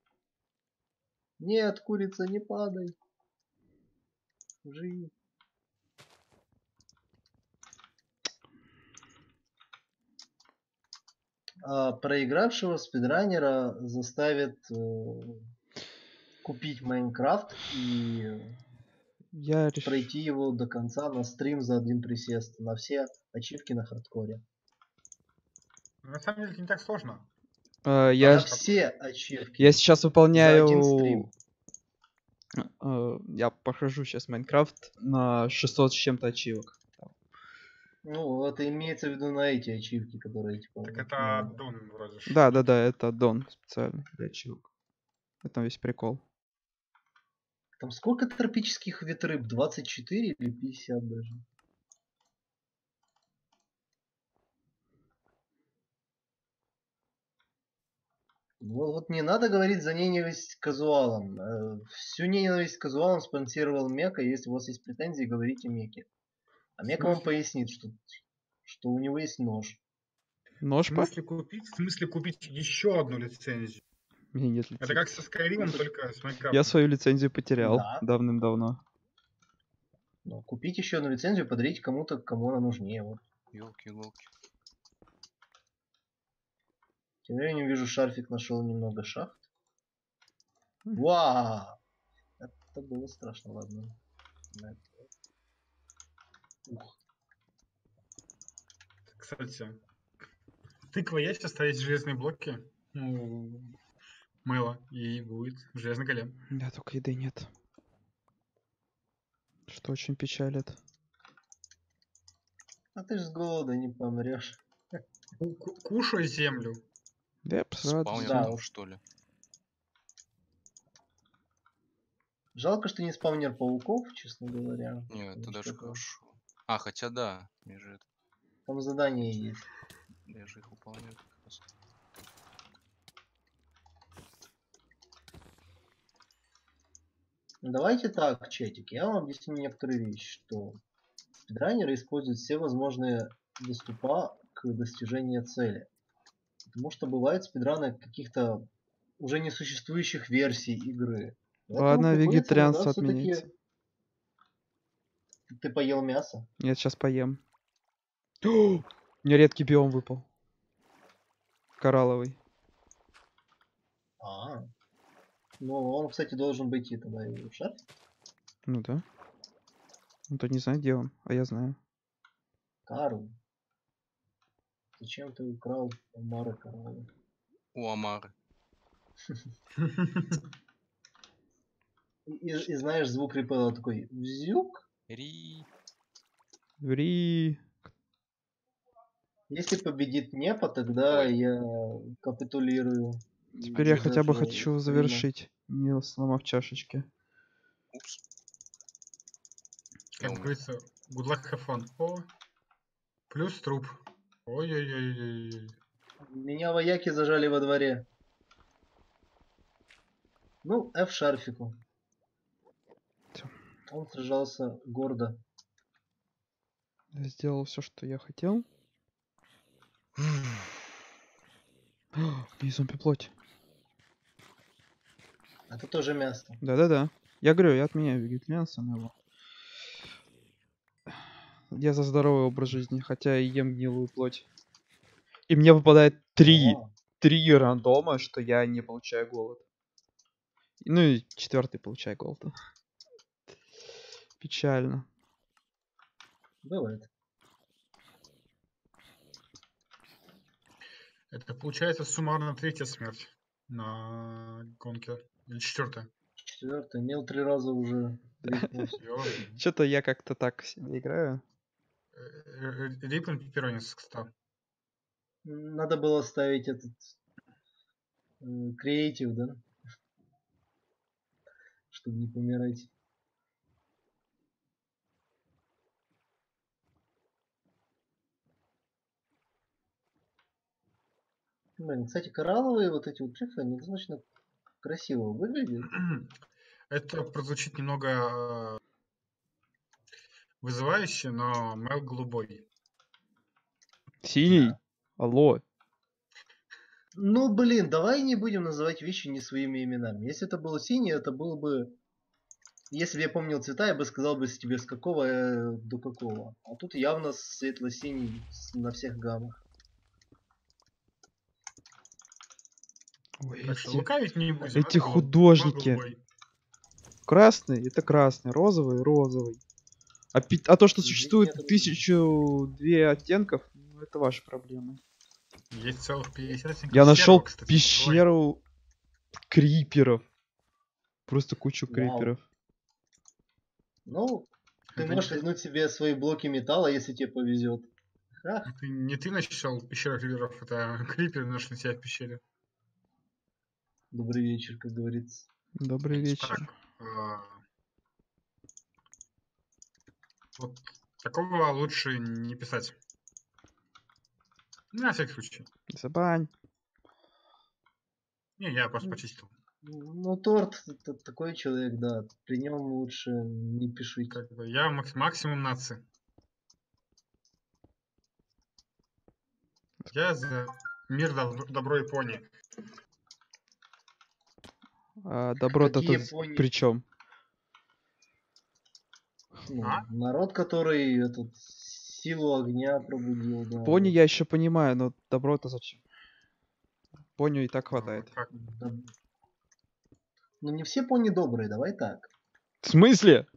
Нет, курица, не падай. Живи. Проигравшего спидранера заставит купить Майнкрафт и пройти его до конца на стрим за один присест. На все ачивки на хардкоре. На самом деле это не так сложно. На все ачивки. Я сейчас выполняю... За один стрим. Я похожу сейчас Майнкрафт на 600 с чем-то ачивок. Ну, это имеется в виду на эти ачивки, которые типа... Так это аддон вроде. Да, это аддон специально для ачивок. Это весь прикол. Там сколько тропических ветрыб? 24 или 50 даже? Вот не надо говорить за ненависть к казуалам. Всю ненависть к казуалам спонсировал Мека. Если у вас есть претензии, говорите Меке. А Мека вам пояснит, что у него есть нож. Нож? В смысле купить еще одну лицензию? У меня нет лицензии. Это как со Skyrim, только с Minecraft. Я свою лицензию потерял Да. давным-давно. Но купить еще одну лицензию, подарить кому-то, кому она нужнее. Вот. Ёлки-ёлки. Тем временем вижу, шарфик нашел немного шахт. Вау! Это было страшно, ладно. Ух. Кстати, тыква есть, оставить железные блоки. Ну, мыло, и будет железный голем. Да, только еды нет. Что очень печалит. А ты же с голода не помрешь. Кушай землю. Да, я Спаунер Да, там, уж. что ли? Жалко, что не спаунер пауков, честно говоря. Нет, это потому даже что хорошо. Хотя да. Мне же это... Там задание есть. Я же их выполняю как раз. Давайте так, чатик, я вам объясню некоторые вещи, что спидранеры используют все возможные доступа к достижению цели. Потому что бывают спидраны каких-то уже несуществующих версий игры. Поэтому Ладно, приходится иногда вегетарианство все-таки... отменяйте. Ты поел мясо? Нет, сейчас поем. У меня редкий биом выпал. Коралловый. А, ну он, кстати, должен быть и тогда и в шарфе. Ну да. Ну то не знаю, где он, а я знаю. Карл, зачем ты украл Амара Карла? У Амары. И знаешь, звук репела такой взюк. Ри. Ври. Если победит Непа, тогда Ой. я капитулирую. Теперь я Без хотя бы нашего хочу стрима. завершить, не сломав чашечки. Упс. Я Как умер. говорится, good luck, have fun. О, плюс труп. Ой-ой-ой. Меня вояки зажали во дворе. Ну, F шарфику. Всё. Он сражался гордо. Я сделал все, что я хотел. И зомби-плоть. Это тоже мясо. Да-да-да. Я говорю, я отменяю вегетарианство, но его. Я за здоровый образ жизни, хотя и ем гнилую плоть. И мне выпадает три О, рандома, что я не получаю голод. Ну и 4-й получаю голод. Печально. бывает. Это получается суммарно 3-я смерть на гонке. Или 4-я. 4-й. Мел 3 раза уже. рипнулся. Что-то я как-то так себе играю. Рипн Пепперонис, кстати. Надо было ставить этот креатив, да? Чтобы не помирать. Блин, кстати, коралловые вот эти вот цифры, они достаточно красиво выглядят. Это прозвучит немного вызывающе, но Мел голубой. Синий? Да. Алло. Ну, блин, давай не будем называть вещи не своими именами. Если это было синее, это было бы... Если бы я помнил цвета, я бы сказал бы тебе с какого до какого. А тут явно светло-синий на всех гаммах. Ой, Так что эти лукавить не будем. эти это художники. голубой. красный, это красный, розовый, розовый. А то, что Здесь существует нет 1002 оттенков, ну, это ваши проблемы. Есть целых 50 оттенков Я нашел серого, кстати. пещеру криперов. Просто кучу Вау. криперов. Ну, ты Это можешь не- вернуть себе свои блоки металла, если тебе повезет. Ха, Это не ты нашел пещеру криперов, это криперы нашли тебя в пещере. добрый вечер, как говорится. Добрый вечер. Так, вот такого лучше не писать. На всякий случай. Забань. Не, я просто почистил. Ну, торт это такой человек, да. При нем лучше не пишите. Как бы я максимум нации. Я за мир, добро и пони. А добро-то Какие тут пони? при чем? Ну, А? народ, который этот силу огня пробудил, да. Пони я еще понимаю, но добро-то зачем? Поню и так хватает. Как? Да. Ну, не все пони добрые, давай так. В смысле?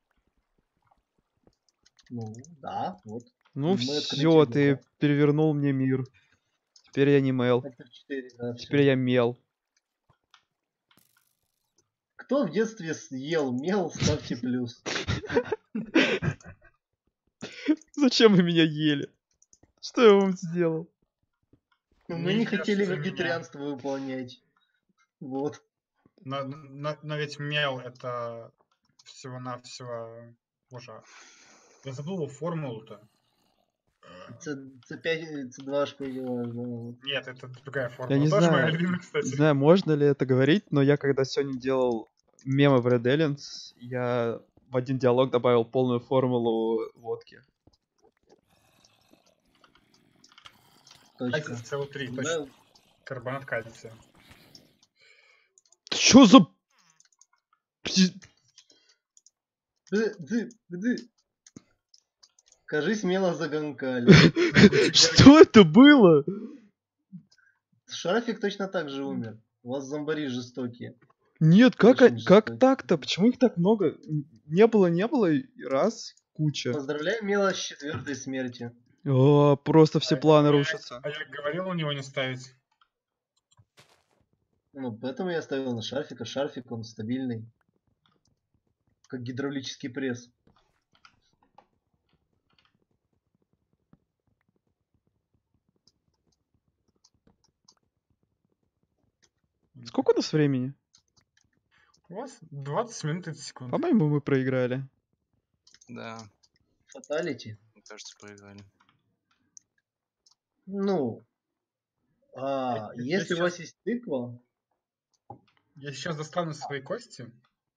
Ну, да, вот. Ну Мы все, открытие ты было. перевернул мне мир. Теперь я не Мел. Это в 4, да, Теперь всё. я Мел. Кто в детстве съел мел, ставьте плюс. Зачем вы меня ели? Что я вам сделал? Ну, Не мы не ешь хотели за меня. вегетарианство выполнять. Вот. Но ведь мел это всего-навсего... Боже, я забыл формулу-то. C5, C2 шпилила, Нет, это другая Я формула. не Тоже моя знаю, любимая, не кстати. знаю, можно ли это говорить, но я когда сегодня делал мемы в Red Aliens, я в один диалог добавил полную формулу водки. точка. Кальций СО3, Да, точно. Карбонат кальция. Чё за... Ды. Кажись, смело заганкали. Что это было? Шафик точно так же умер. У вас зомбари жестокие. Нет, как Очень жестокие. так-то? Почему их так много? Не было, и раз, куча. Поздравляю, Мила, с 4-й смертью. О, просто все планы рушатся. А я говорил у него не ставить. Ну, поэтому я ставил на Шарфика. Шарфик, он стабильный. Как гидравлический пресс. Сколько у нас времени? У вас 20 минут 30 секунд. По-моему, мы проиграли. Да, Фаталити. мне кажется, проиграли. Ну, Я если у сейчас- вас есть тыква, Я сейчас достану свои кости.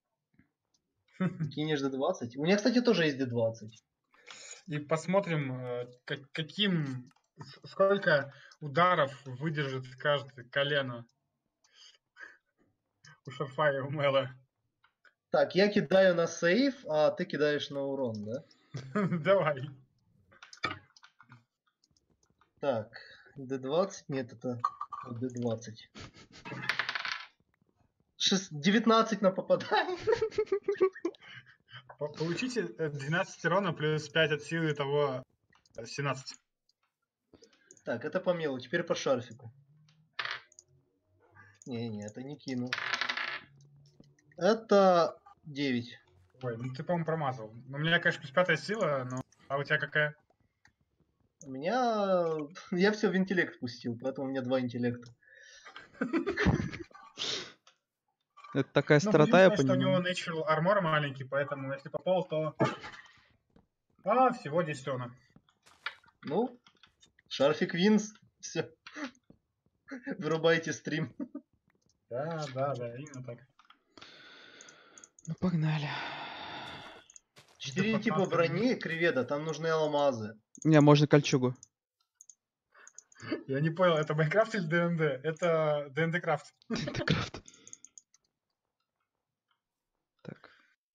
кинешь D20. У меня, кстати, тоже есть D20. И посмотрим, сколько ударов выдержит каждое колено у Шарфа и у Мэла. Так, я кидаю на сейф, а ты кидаешь на урон, да? Давай. Так, D20, нет, это D20. 19 на попадание. Получите 12 урона плюс 5 от силы того 17. Так, это по мелу, теперь по шарфику. Не, это не кину. Это 9. Ой, ну ты, по-моему, промазал. У меня, конечно, плюс 5 сила, но... А у тебя какая? У меня... Я все в интеллект пустил, поэтому у меня 2 интеллекта. Это такая Ну, страта, я единственное, что у него понимаю. natural armor маленький, поэтому если попал, то... всего 10 урона. Ну, шарфик винс. Все. Вырубайте стрим. Да, именно так. Ну, погнали. 4 типа брони, креведа, там нужны алмазы. Не, можно кольчугу. Я не понял, это Майнкрафт или ДНД? Это ДНД Крафт. Крафт. Так.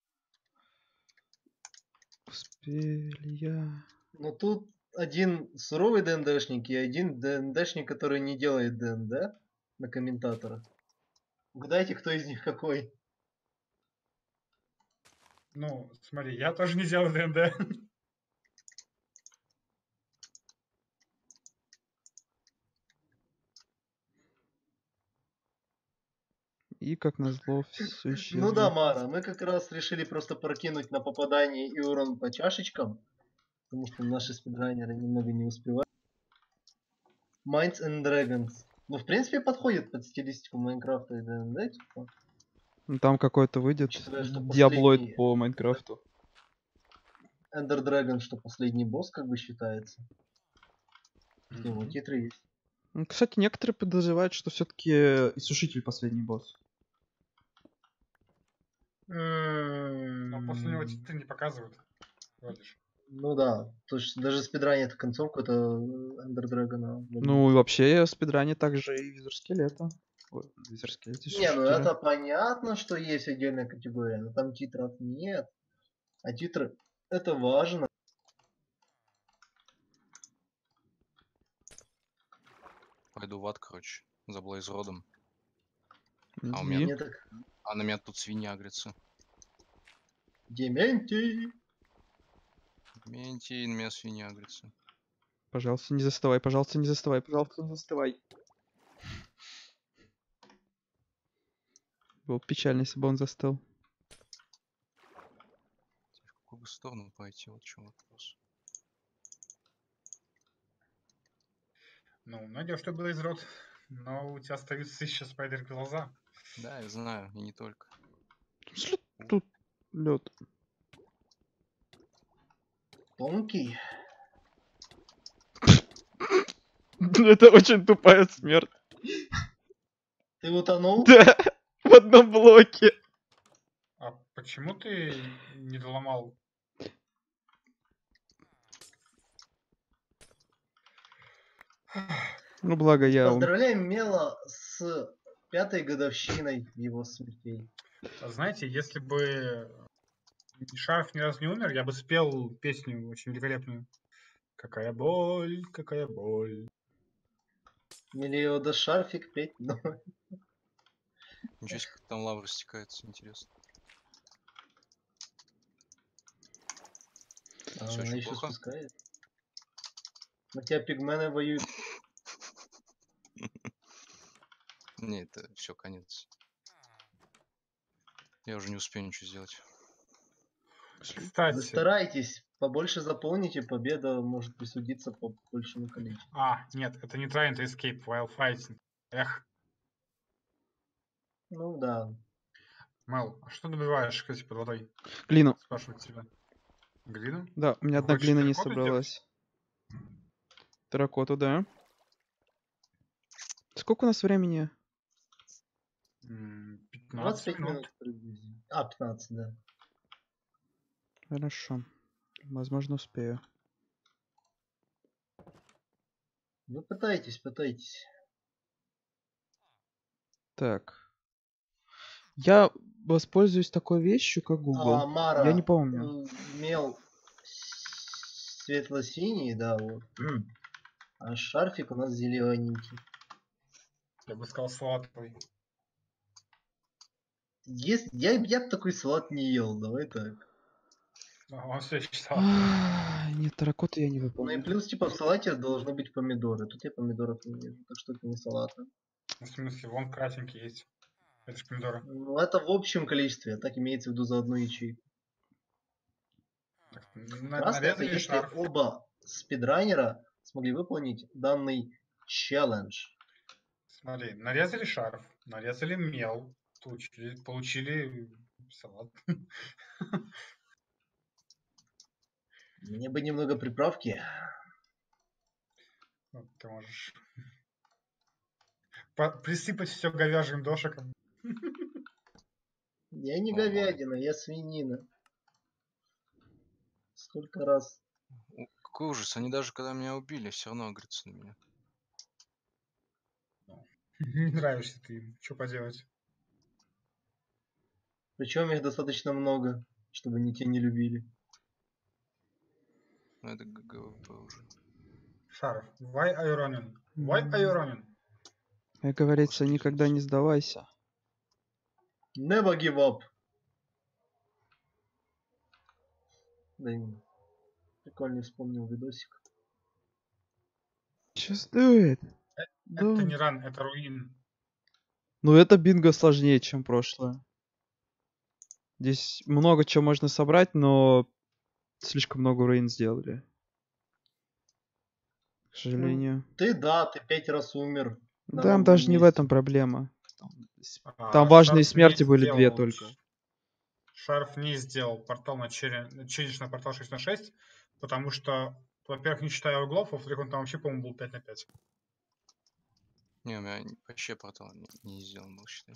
Успели я... Но тут один суровый ДНДшник и один ДНДшник, который не делает ДНД на комментатора. Угадайте, кто из них какой. Ну, смотри, я тоже не делал ДНД. И как назло все исчезло. Ну да, Мара, мы как раз решили просто прокинуть на попадание и урон по чашечкам, потому что наши спидранеры немного не успевают. Minds and Dragons. Ну, в принципе, подходит под стилистику Майнкрафта и ДНД, типа. Ну, там какой-то выйдет Учитывая, что диаблоид последний- по Майнкрафту. Ender Dragon, что последний босс как бы считается. У него титры есть. Ну, кстати, некоторые подозревают, что все-таки Иссушитель последний босс. Но после него титры не показывают. Вроде ж. Ну да, то есть даже спидранит концовку это Ender Dragon. Ну и вообще спидране также и Визерскелета. Ой, Визерскелет. Не, ну это понятно, что есть отдельная категория, но там титров нет. А титры это важно. Пойду в ад, короче, за Блейзродом. Иди. А у меня- Мне так А на меня тут свинья агрится. Дементий. Менти, на меня свинья агрится. Пожалуйста, не заставай, пожалуйста, не заставай, пожалуйста, не заставай. Было бы печально, если бы он застыл. В какую бы сторону пойти, вот в чем вопрос. Ну, найдешь ты Блейзрод, но у тебя остаются еще спайдер глаза. Да, я знаю, и не только. В смысле тут лед? Тонкий. Это очень тупая смерть. Ты утонул? Да, в одном блоке. А почему ты не доломал? Ну, благо я... Поздравляем Мела с 5-й годовщиной его смертей. Знаете, если бы Шарф ни разу не умер, я бы спел песню очень великолепную. Какая боль, какая боль. Мелиода Шарфик 5. Ничего себе, как там лава растекается, интересно. А Всё она очень еще плохо. спускает. На тебя пигмены воюют. Не, это все, конец. Я уже не успею ничего сделать. Вы Кстати, старайтесь, побольше заполните, победа может присудиться по большему количеству. нет, это не trying to escape while fighting. Эх, Ну да. Мел, а что добиваешь, кстати, под водой? Глину. Спрашивают тебя. Глину? Да, у меня Ты одна хочешь глина не терракоту собралась. Терракоту, да. Сколько у нас времени? 15 25 минут. минут приблизительно. А, 15, да. Хорошо. Возможно, успею. Ну пытайтесь, пытайтесь. Так. Я воспользуюсь такой вещью, как Google. Мара, Я не помню. Мел светло-синий, да, вот. А шарфик у нас зелененький. Я бы сказал салатовый. Я б такой салат не ел, давай так. Он все считал. Нет, терракоту я не Ну и выполню. плюс, типа, в салате должны быть помидоры. Тут я помидоров не вижу, так что это не салат. В смысле, вон красненький есть. Это же помидоры. Ну, это в общем количестве, а так имеется в виду за одну ячейку. Так, Красное это нарезали если шарф. оба спидранера смогли выполнить данный челлендж. Смотри, нарезали шарф, нарезали мел, получили салат. Мне бы немного приправки. Вот, ты можешь присыпать все говяжьим дошиком. Я не О, говядина, я свинина. Сколько раз. Какой ужас, они даже когда меня убили, все равно агрятся на меня. Не нравишься ты им. Что поделать? Причем их достаточно много, чтобы они тебя не любили. Ну это ГГВП уже. Шарф, why are you running? Why are you running? Как говорится, Господи никогда не Иисусе. сдавайся. Never give up. Блин, прикольно вспомнил видосик. Just do it. Это не ран, это руин. Ну, это бинго сложнее, чем прошлое. Здесь много чего можно собрать, но слишком много руин сделали. К сожалению. Ты 5 раз умер. на Там ровном даже не в месте. этом проблема. А, Там важные Шарф смерти не были 2 сделал- только. Шарф не сделал портал на челлендж на портал 6 на 6, потому что, во-первых, не считая углов, во-вторых, он там вообще, по-моему, был 5 на 5. Не, у меня вообще портал не сделан был, считай.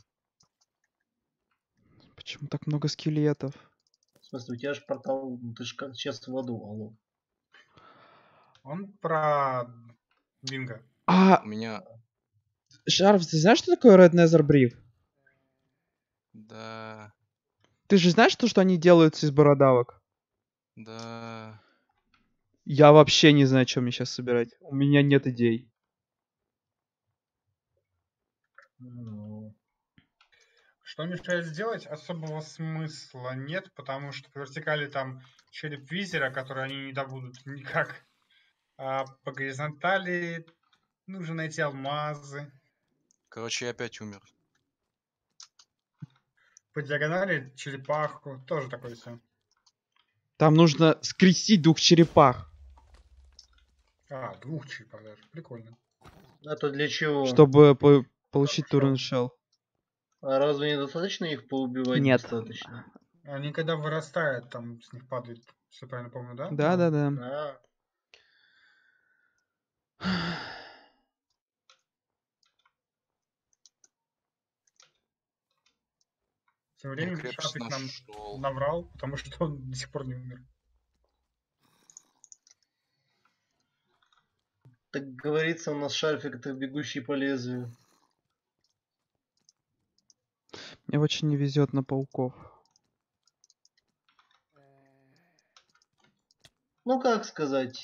Почему так много скелетов? В смысле, у тебя же портал, ты же как сейчас в аду, алло. Он про бинго. А, У меня, Шарф, ты знаешь, что такое Red Nether Brick? да, Ты же знаешь, что они делаются из бородавок? да, Я вообще не знаю, что мне сейчас собирать. У меня нет идей. Ну, Что мешает сделать? Особого смысла нет, потому что по вертикали там череп визера, который они не добудут никак. А по горизонтали нужно найти алмазы. короче, я опять умер. По диагонали черепаху. Тоже такое все. Там нужно скрестить 2 черепах, А, 2 черепах даже. Прикольно. это для чего? чтобы получить Турн Shell. А разве недостаточно их поубивать? Нет. Достаточно. Они когда вырастают, там с них падает. Все правильно помню, да? Да. А, Тем Я временем крепость Шафик нам нашел. наврал, потому что он до сих пор не умер. Так говорится, у нас шарфик это бегущий по лезвию. Мне очень не везет на пауков. Ну как сказать,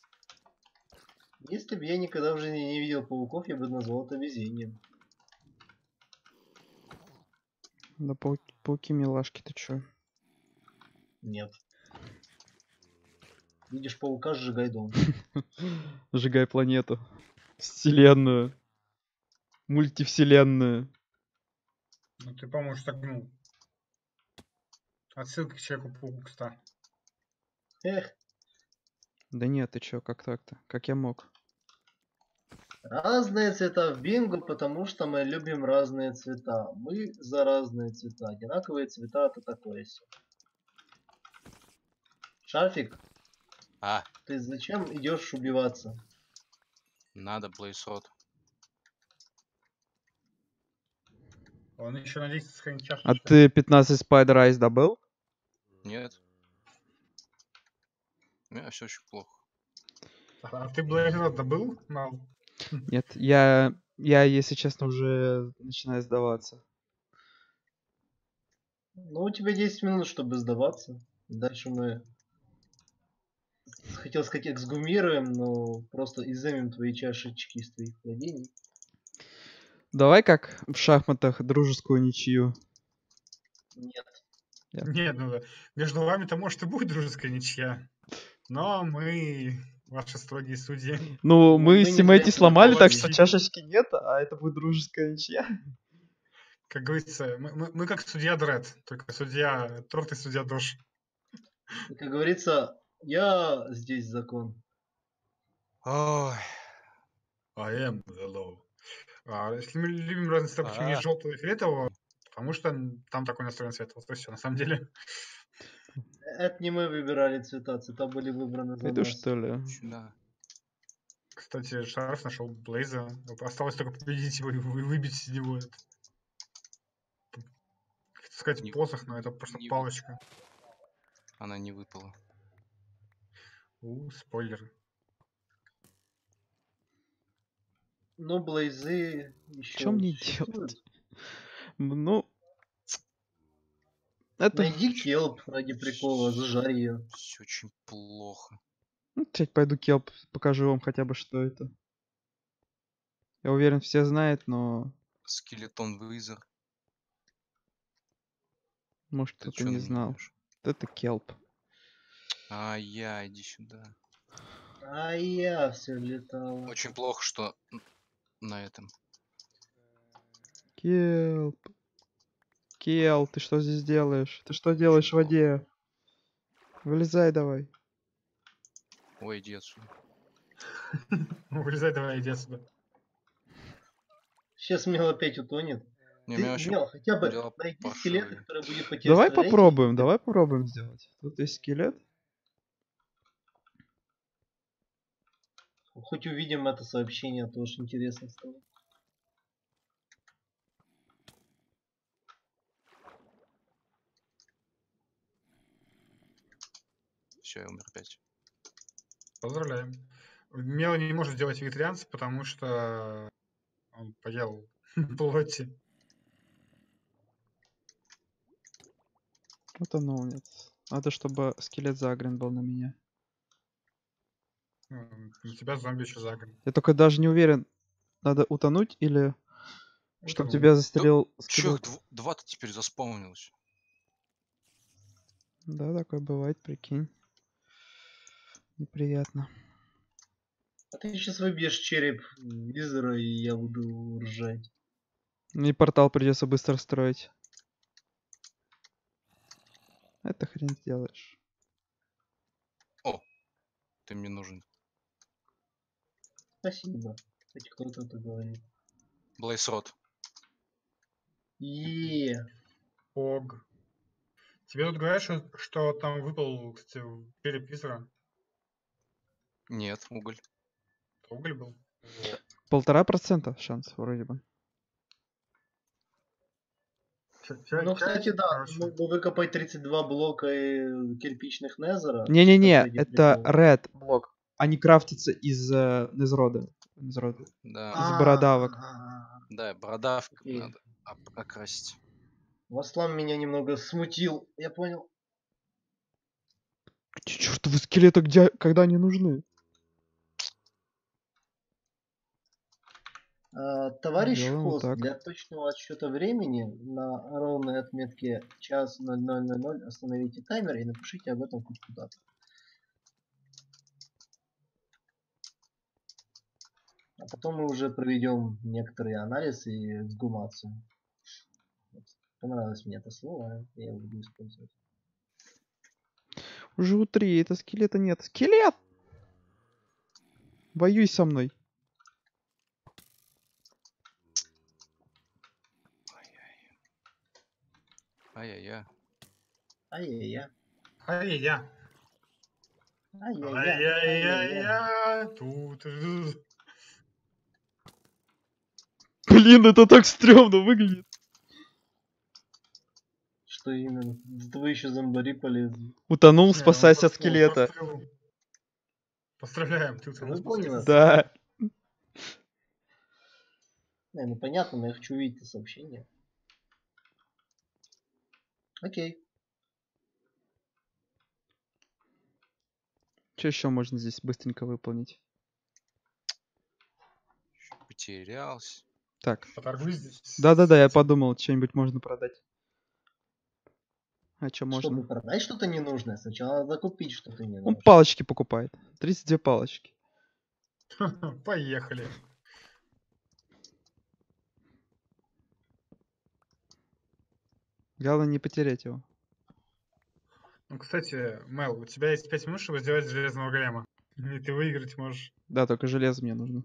если бы я никогда в жизни не видел пауков, я бы назвал это везением. Да пауки-милашки, ты чё? Нет. Видишь паука, сжигай дом. Сжигай планету. Вселенную. Мультивселенную. Ну ты, по-моему, шагнул. Отсылка к Человеку-пауку, кстати. Эх, Да нет, ты чё, как так-то? Как я мог? разные цвета в бинго, потому что мы любим разные цвета. Мы за разные цвета. Одинаковые цвета это такое себе. Шарфик, А, ты зачем идешь убиваться? надо Блейсрод. Он еще надеется сохранить чашу. А ты 15 Spider Eyes добыл? Нет. У меня все очень плохо. А ты Блэйрод добыл? Мал. Нет, я, если честно, уже начинаю сдаваться. Ну, у тебя 10 минут, чтобы сдаваться. Дальше мы, хотел сказать, эксгумируем, но просто изымем твои чашечки из твоих владений. Давай как в шахматах дружескую ничью. Нет. Нет, ну между вами-то может и будет дружеская ничья. Но мы ваши строгие судьи. Ну, мы мы с не Тимэти для сломали, этого так здесь. что чашечки нет, а это будет дружеская ничья. Как говорится, мы как судья Дред, только судья Торт и судья Дош. И, как говорится, я здесь закон. Ой. I am the law. Если мы любим разные цвета, почему нет А. желтого и фиолетового? Потому что там такой настроен цвет. Вот и все, на самом деле. Это не мы выбирали цвета, цвета были выбраны за Пойду нас. что ли? Сюда. Кстати, Шарф нашел Блейза. Осталось только победить его и выбить из него это. Хотел сказать Не- посох, но это просто не палочка. Она не выпала. Спойлер. Но блейзы еще Что мне существуют. делать? Ну, это... Найди келп ради прикола, зажарь ее. Все очень плохо. Ну, чуть пойду келп, покажу вам хотя бы, что это. Я уверен, все знают, но Скелетон Визер. может Ты кто-то чё не знал. наменяешь? Это келп. Иди сюда. А я все летал. Очень плохо, что на этом. Келп. Кел, ты что здесь делаешь? Ты что делаешь в воде? Вылезай давай. Ой, иди отсюда. Вылезай, давай, иди отсюда. Сейчас Мел опять утонет. Не, у Ты, меня вообще Мел, хотя бы дела найди скелеты, паршивые. которые будет по тебе Давай стрелять, попробуем, и- давай попробуем сделать. Тут есть скелет. Хоть увидим это сообщение, тоже интересно стало. Все, я умер опять. Поздравляем. Мела не может сделать вегетарианца, потому что он поел плоти. Вот оно у меня. Надо, чтобы скелет загрен был на меня. На тебя зомби еще загрен. Я только даже не уверен, надо утонуть или чтобы Утонул. тебя застрелил Чё, скелет. два-то теперь заспаунилось? Да, такое бывает, прикинь. Неприятно. А ты сейчас выбьешь череп визора, и я буду ржать. Мне портал придется быстро строить. Это хрен сделаешь. Ты мне нужен. Спасибо. Хоть кто-то это говорит. Блейсрод. Е. Ог. Тебе тут говорят, что там выпал, кстати, череп визора. Нет, уголь. Это уголь был. 1,5% шанс вроде бы. Ну, кстати, да, Короче, мог бы выкопать 32 блока кирпичных Незера. Не-не-не, Такой один это прикол. Red блок. Они крафтятся из Незрода. Да, Из бородавок. да, бородавку Окей. надо окрасить. Васлам меня немного смутил, я понял. Чёртовы скелеты, где, когда они нужны? Товарищ Делаем вот хост, так. для точного отсчета времени на ровной отметке час 00:00 остановите таймер и напишите об этом хоть куда-то. А потом мы уже проведем некоторый анализ и эксгумацию. Вот. Понравилось мне это слово, я его буду использовать. Уже у 3, это скелета нет. Скелет! Воюй со мной. Ай-яй-яй. Ай-яй-яй. ай-я. Ай-яй-яй. Ай-яй-яй. Ай-яй-яй. Тут. Блин, это так стрёмно выглядит. Что именно? За тобой еще зомбари полезли. Утонул, Не, он спасаясь от просто скелета. пострелил. Поздравляем, ты утонул, Выполнено. спасибо. Да. Не, ну понятно, но я хочу увидеть это сообщение. Окей. Что еще можно здесь быстренько выполнить? Потерялся. Так. Поторгуй здесь. Да-да-да, я подумал, что-нибудь можно продать. А что Чтобы можно? продать что-то ненужное, сначала надо купить что-то Он ненужное. палочки покупает. 32 палочки. Поехали. Главное не потерять его. Ну, кстати, Мел, у тебя есть 5 минут, чтобы сделать железного голема. И ты выиграть можешь. Да, только железо мне нужно.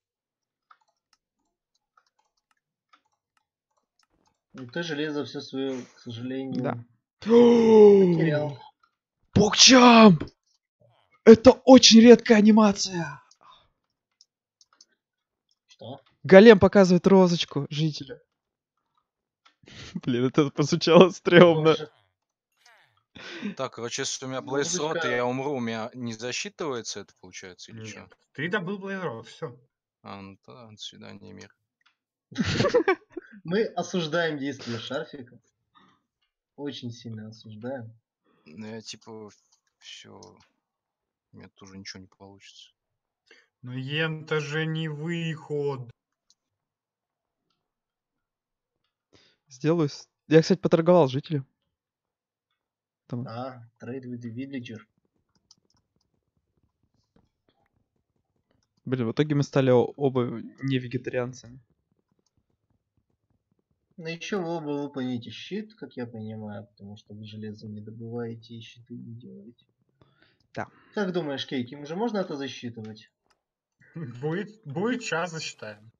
Ну, ты железо все свое, к сожалению, Да. потерял. Покчамп! Это очень редкая анимация. Что? Голем показывает розочку жителя. Блин, это прозвучало стрёмно. Боже. Так, короче, если у меня Blaze Rod, и Розочка. я умру, у меня не засчитывается это, получается, или что? Нет. Ты добыл Блейзрод, все. А, ну тогда до свидания, мир. Мы осуждаем действия Шарфика. Очень сильно осуждаем. Ну я типа все, у меня тоже ничего не получится. Но это же не выход. Сделаю. Я, кстати, поторговал жителю. Там. Trade with the villager. Блин, в итоге мы стали оба не вегетарианцами. Но еще вы оба выполните щит, как я понимаю, потому что вы железо не добываете и щиты не делаете. Да. Как думаешь, Кейк, им же можно это засчитывать? Будет час, засчитаем.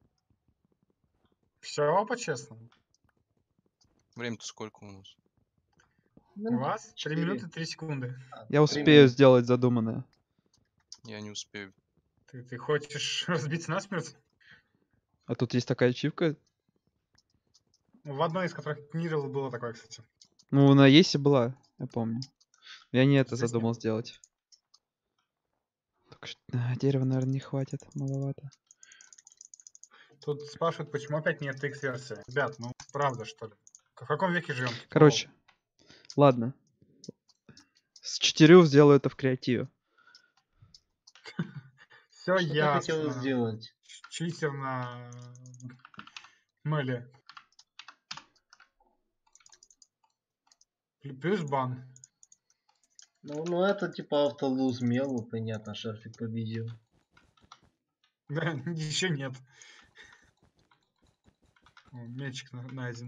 Все по-честному. Время-то сколько у нас? У вас 3 4. минуты 3 секунды. Я успею сделать задуманное. Я не успею. Ты хочешь разбиться насмерть? А тут есть такая ачивка. В одной из которых Нирл было такое, кстати. Ну, на Есе была, я помню. Я не это Здесь задумал нет. сделать. Так что, дерева, наверное, не хватит. Маловато. Тут спрашивают, почему опять нет TX-версии. Ребят, ну правда, что ли? В каком веке живем? Короче, ладно. С 4 сделаю это в креативе. Все Что ты хотел ясно. сделать? Читер на Мэле. Плюс бан. Ну это типа автолуз мелу, понятно, Шарфик победил. Да, еще нет. О, мячик найден.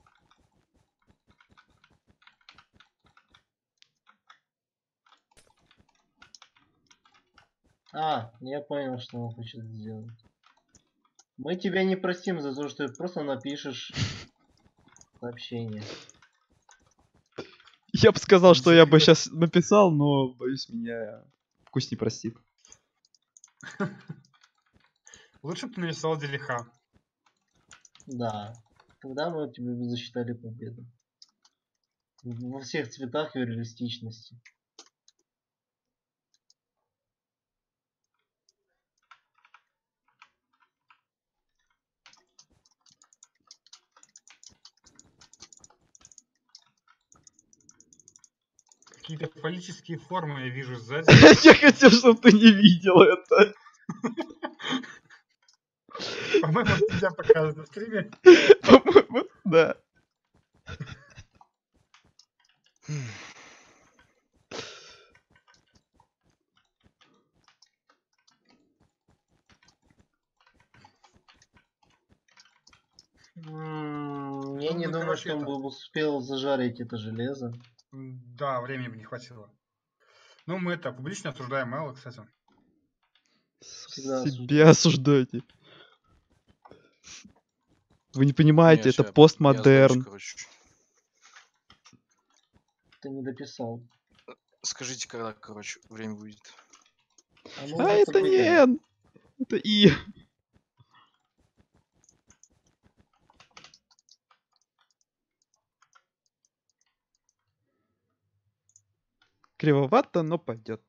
Я понял, что он хочет сделать. Мы тебя не простим за то, что ты просто напишешь сообщение. Я бы сказал, что я бы сейчас написал, но, боюсь, меня вкус не простит. Лучше бы ты нарисовал Делиха. Да. Когда мы тебе засчитали победу? Во всех цветах и реалистичности. Какие-то фаллические формы я вижу сзади. Я хотел, чтобы ты не видел это. По-моему, нельзя показывать на стриме. По-моему, да. Я не Ну, думаю, короче, что он это- бы успел зажарить это железо. Да, времени бы не хватило. Ну, мы это публично осуждаем Элла, кстати. Всегда Себя осуждаете. Вы не понимаете, Не, это ща я сдаюсь, постмодерн. короче. Ты не дописал. Скажите, когда, короче, время будет. Оно А уже это не подвигает. N. Это И. Кривовато, но пойдет.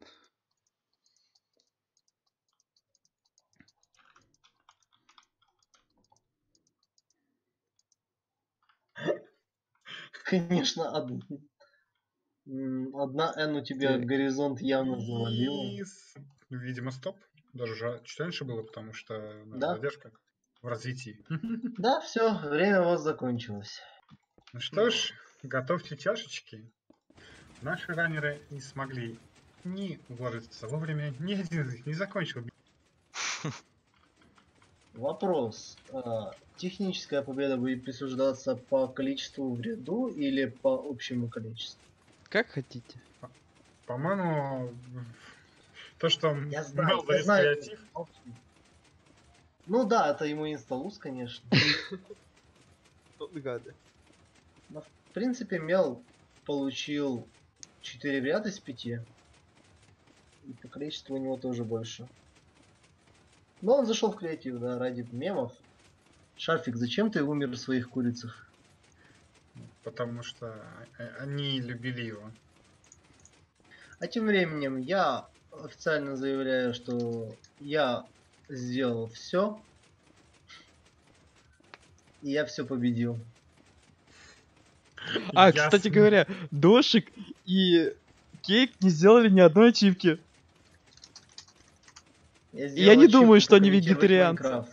Конечно, одна N у тебя Так. горизонт явно завалила. И, видимо, стоп. Даже чуть раньше было, потому что Да. задержка в развитии. Да, все, время у вас закончилось. Ну что ж, готовьте чашечки. Наши раннеры не смогли ни уложиться вовремя, ни один из них не закончил. Вопрос. Техническая победа будет присуждаться по количеству в ряду или по общему количеству? Как хотите. По-моему, то, что Я Мел знаю, я залез в знаю. креатив, Ну да, это ему инсталлус, конечно. Гады. Но в принципе Мел получил 4 в ряд из 5. И по количеству у него тоже больше. Но он зашел в креатив, да, ради мемов. Шарфик, зачем ты умер в своих курицах? потому что они любили его. А тем временем я официально заявляю, что я сделал все. И я все победил. А, кстати Ясно. говоря, Дошик и Кейк не сделали ни одной ачивки. Я, Я не ачивку, думаю, что как они имитировать вегетарианцы. Майнкрафт.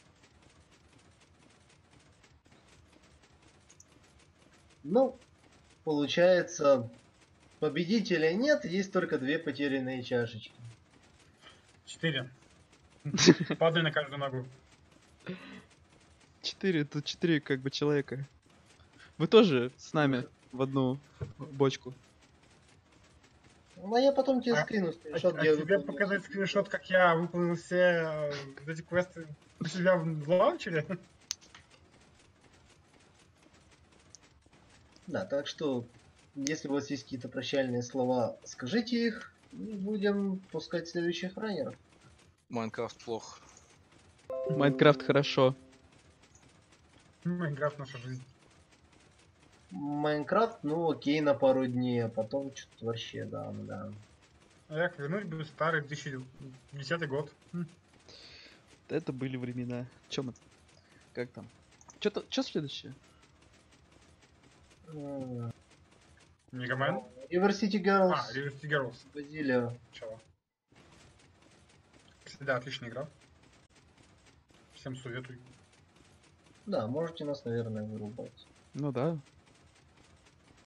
Ну, получается, победителя нет, есть только 2 потерянные чашечки. 4. По одной на каждую ногу. 4, тут 4 как бы человека. Вы тоже с нами в одну бочку. Ну, а я потом тебе А- скрину А, скриншот, где я тебе выполнил показать все. скриншот, как я выполнил все эти квесты у себя в лаунчере? Да, так что, если у вас есть какие-то прощальные слова, скажите их, и будем пускать следующих раннеров. Майнкрафт плохо. Майнкрафт хорошо. Майнкрафт наша жизнь. Майнкрафт, ну окей, на пару дней, а потом что-то вообще, да. Эх, вернуть бы старый 2010 год. Это были времена. Чё мы? Как там? Чё следующее? Мегамен? River City Girls, А, River City Girls. Базилио. Начало. Кстати, да, отличная игра. Всем советую. Да, можете нас, наверное, вырубать. Ну да.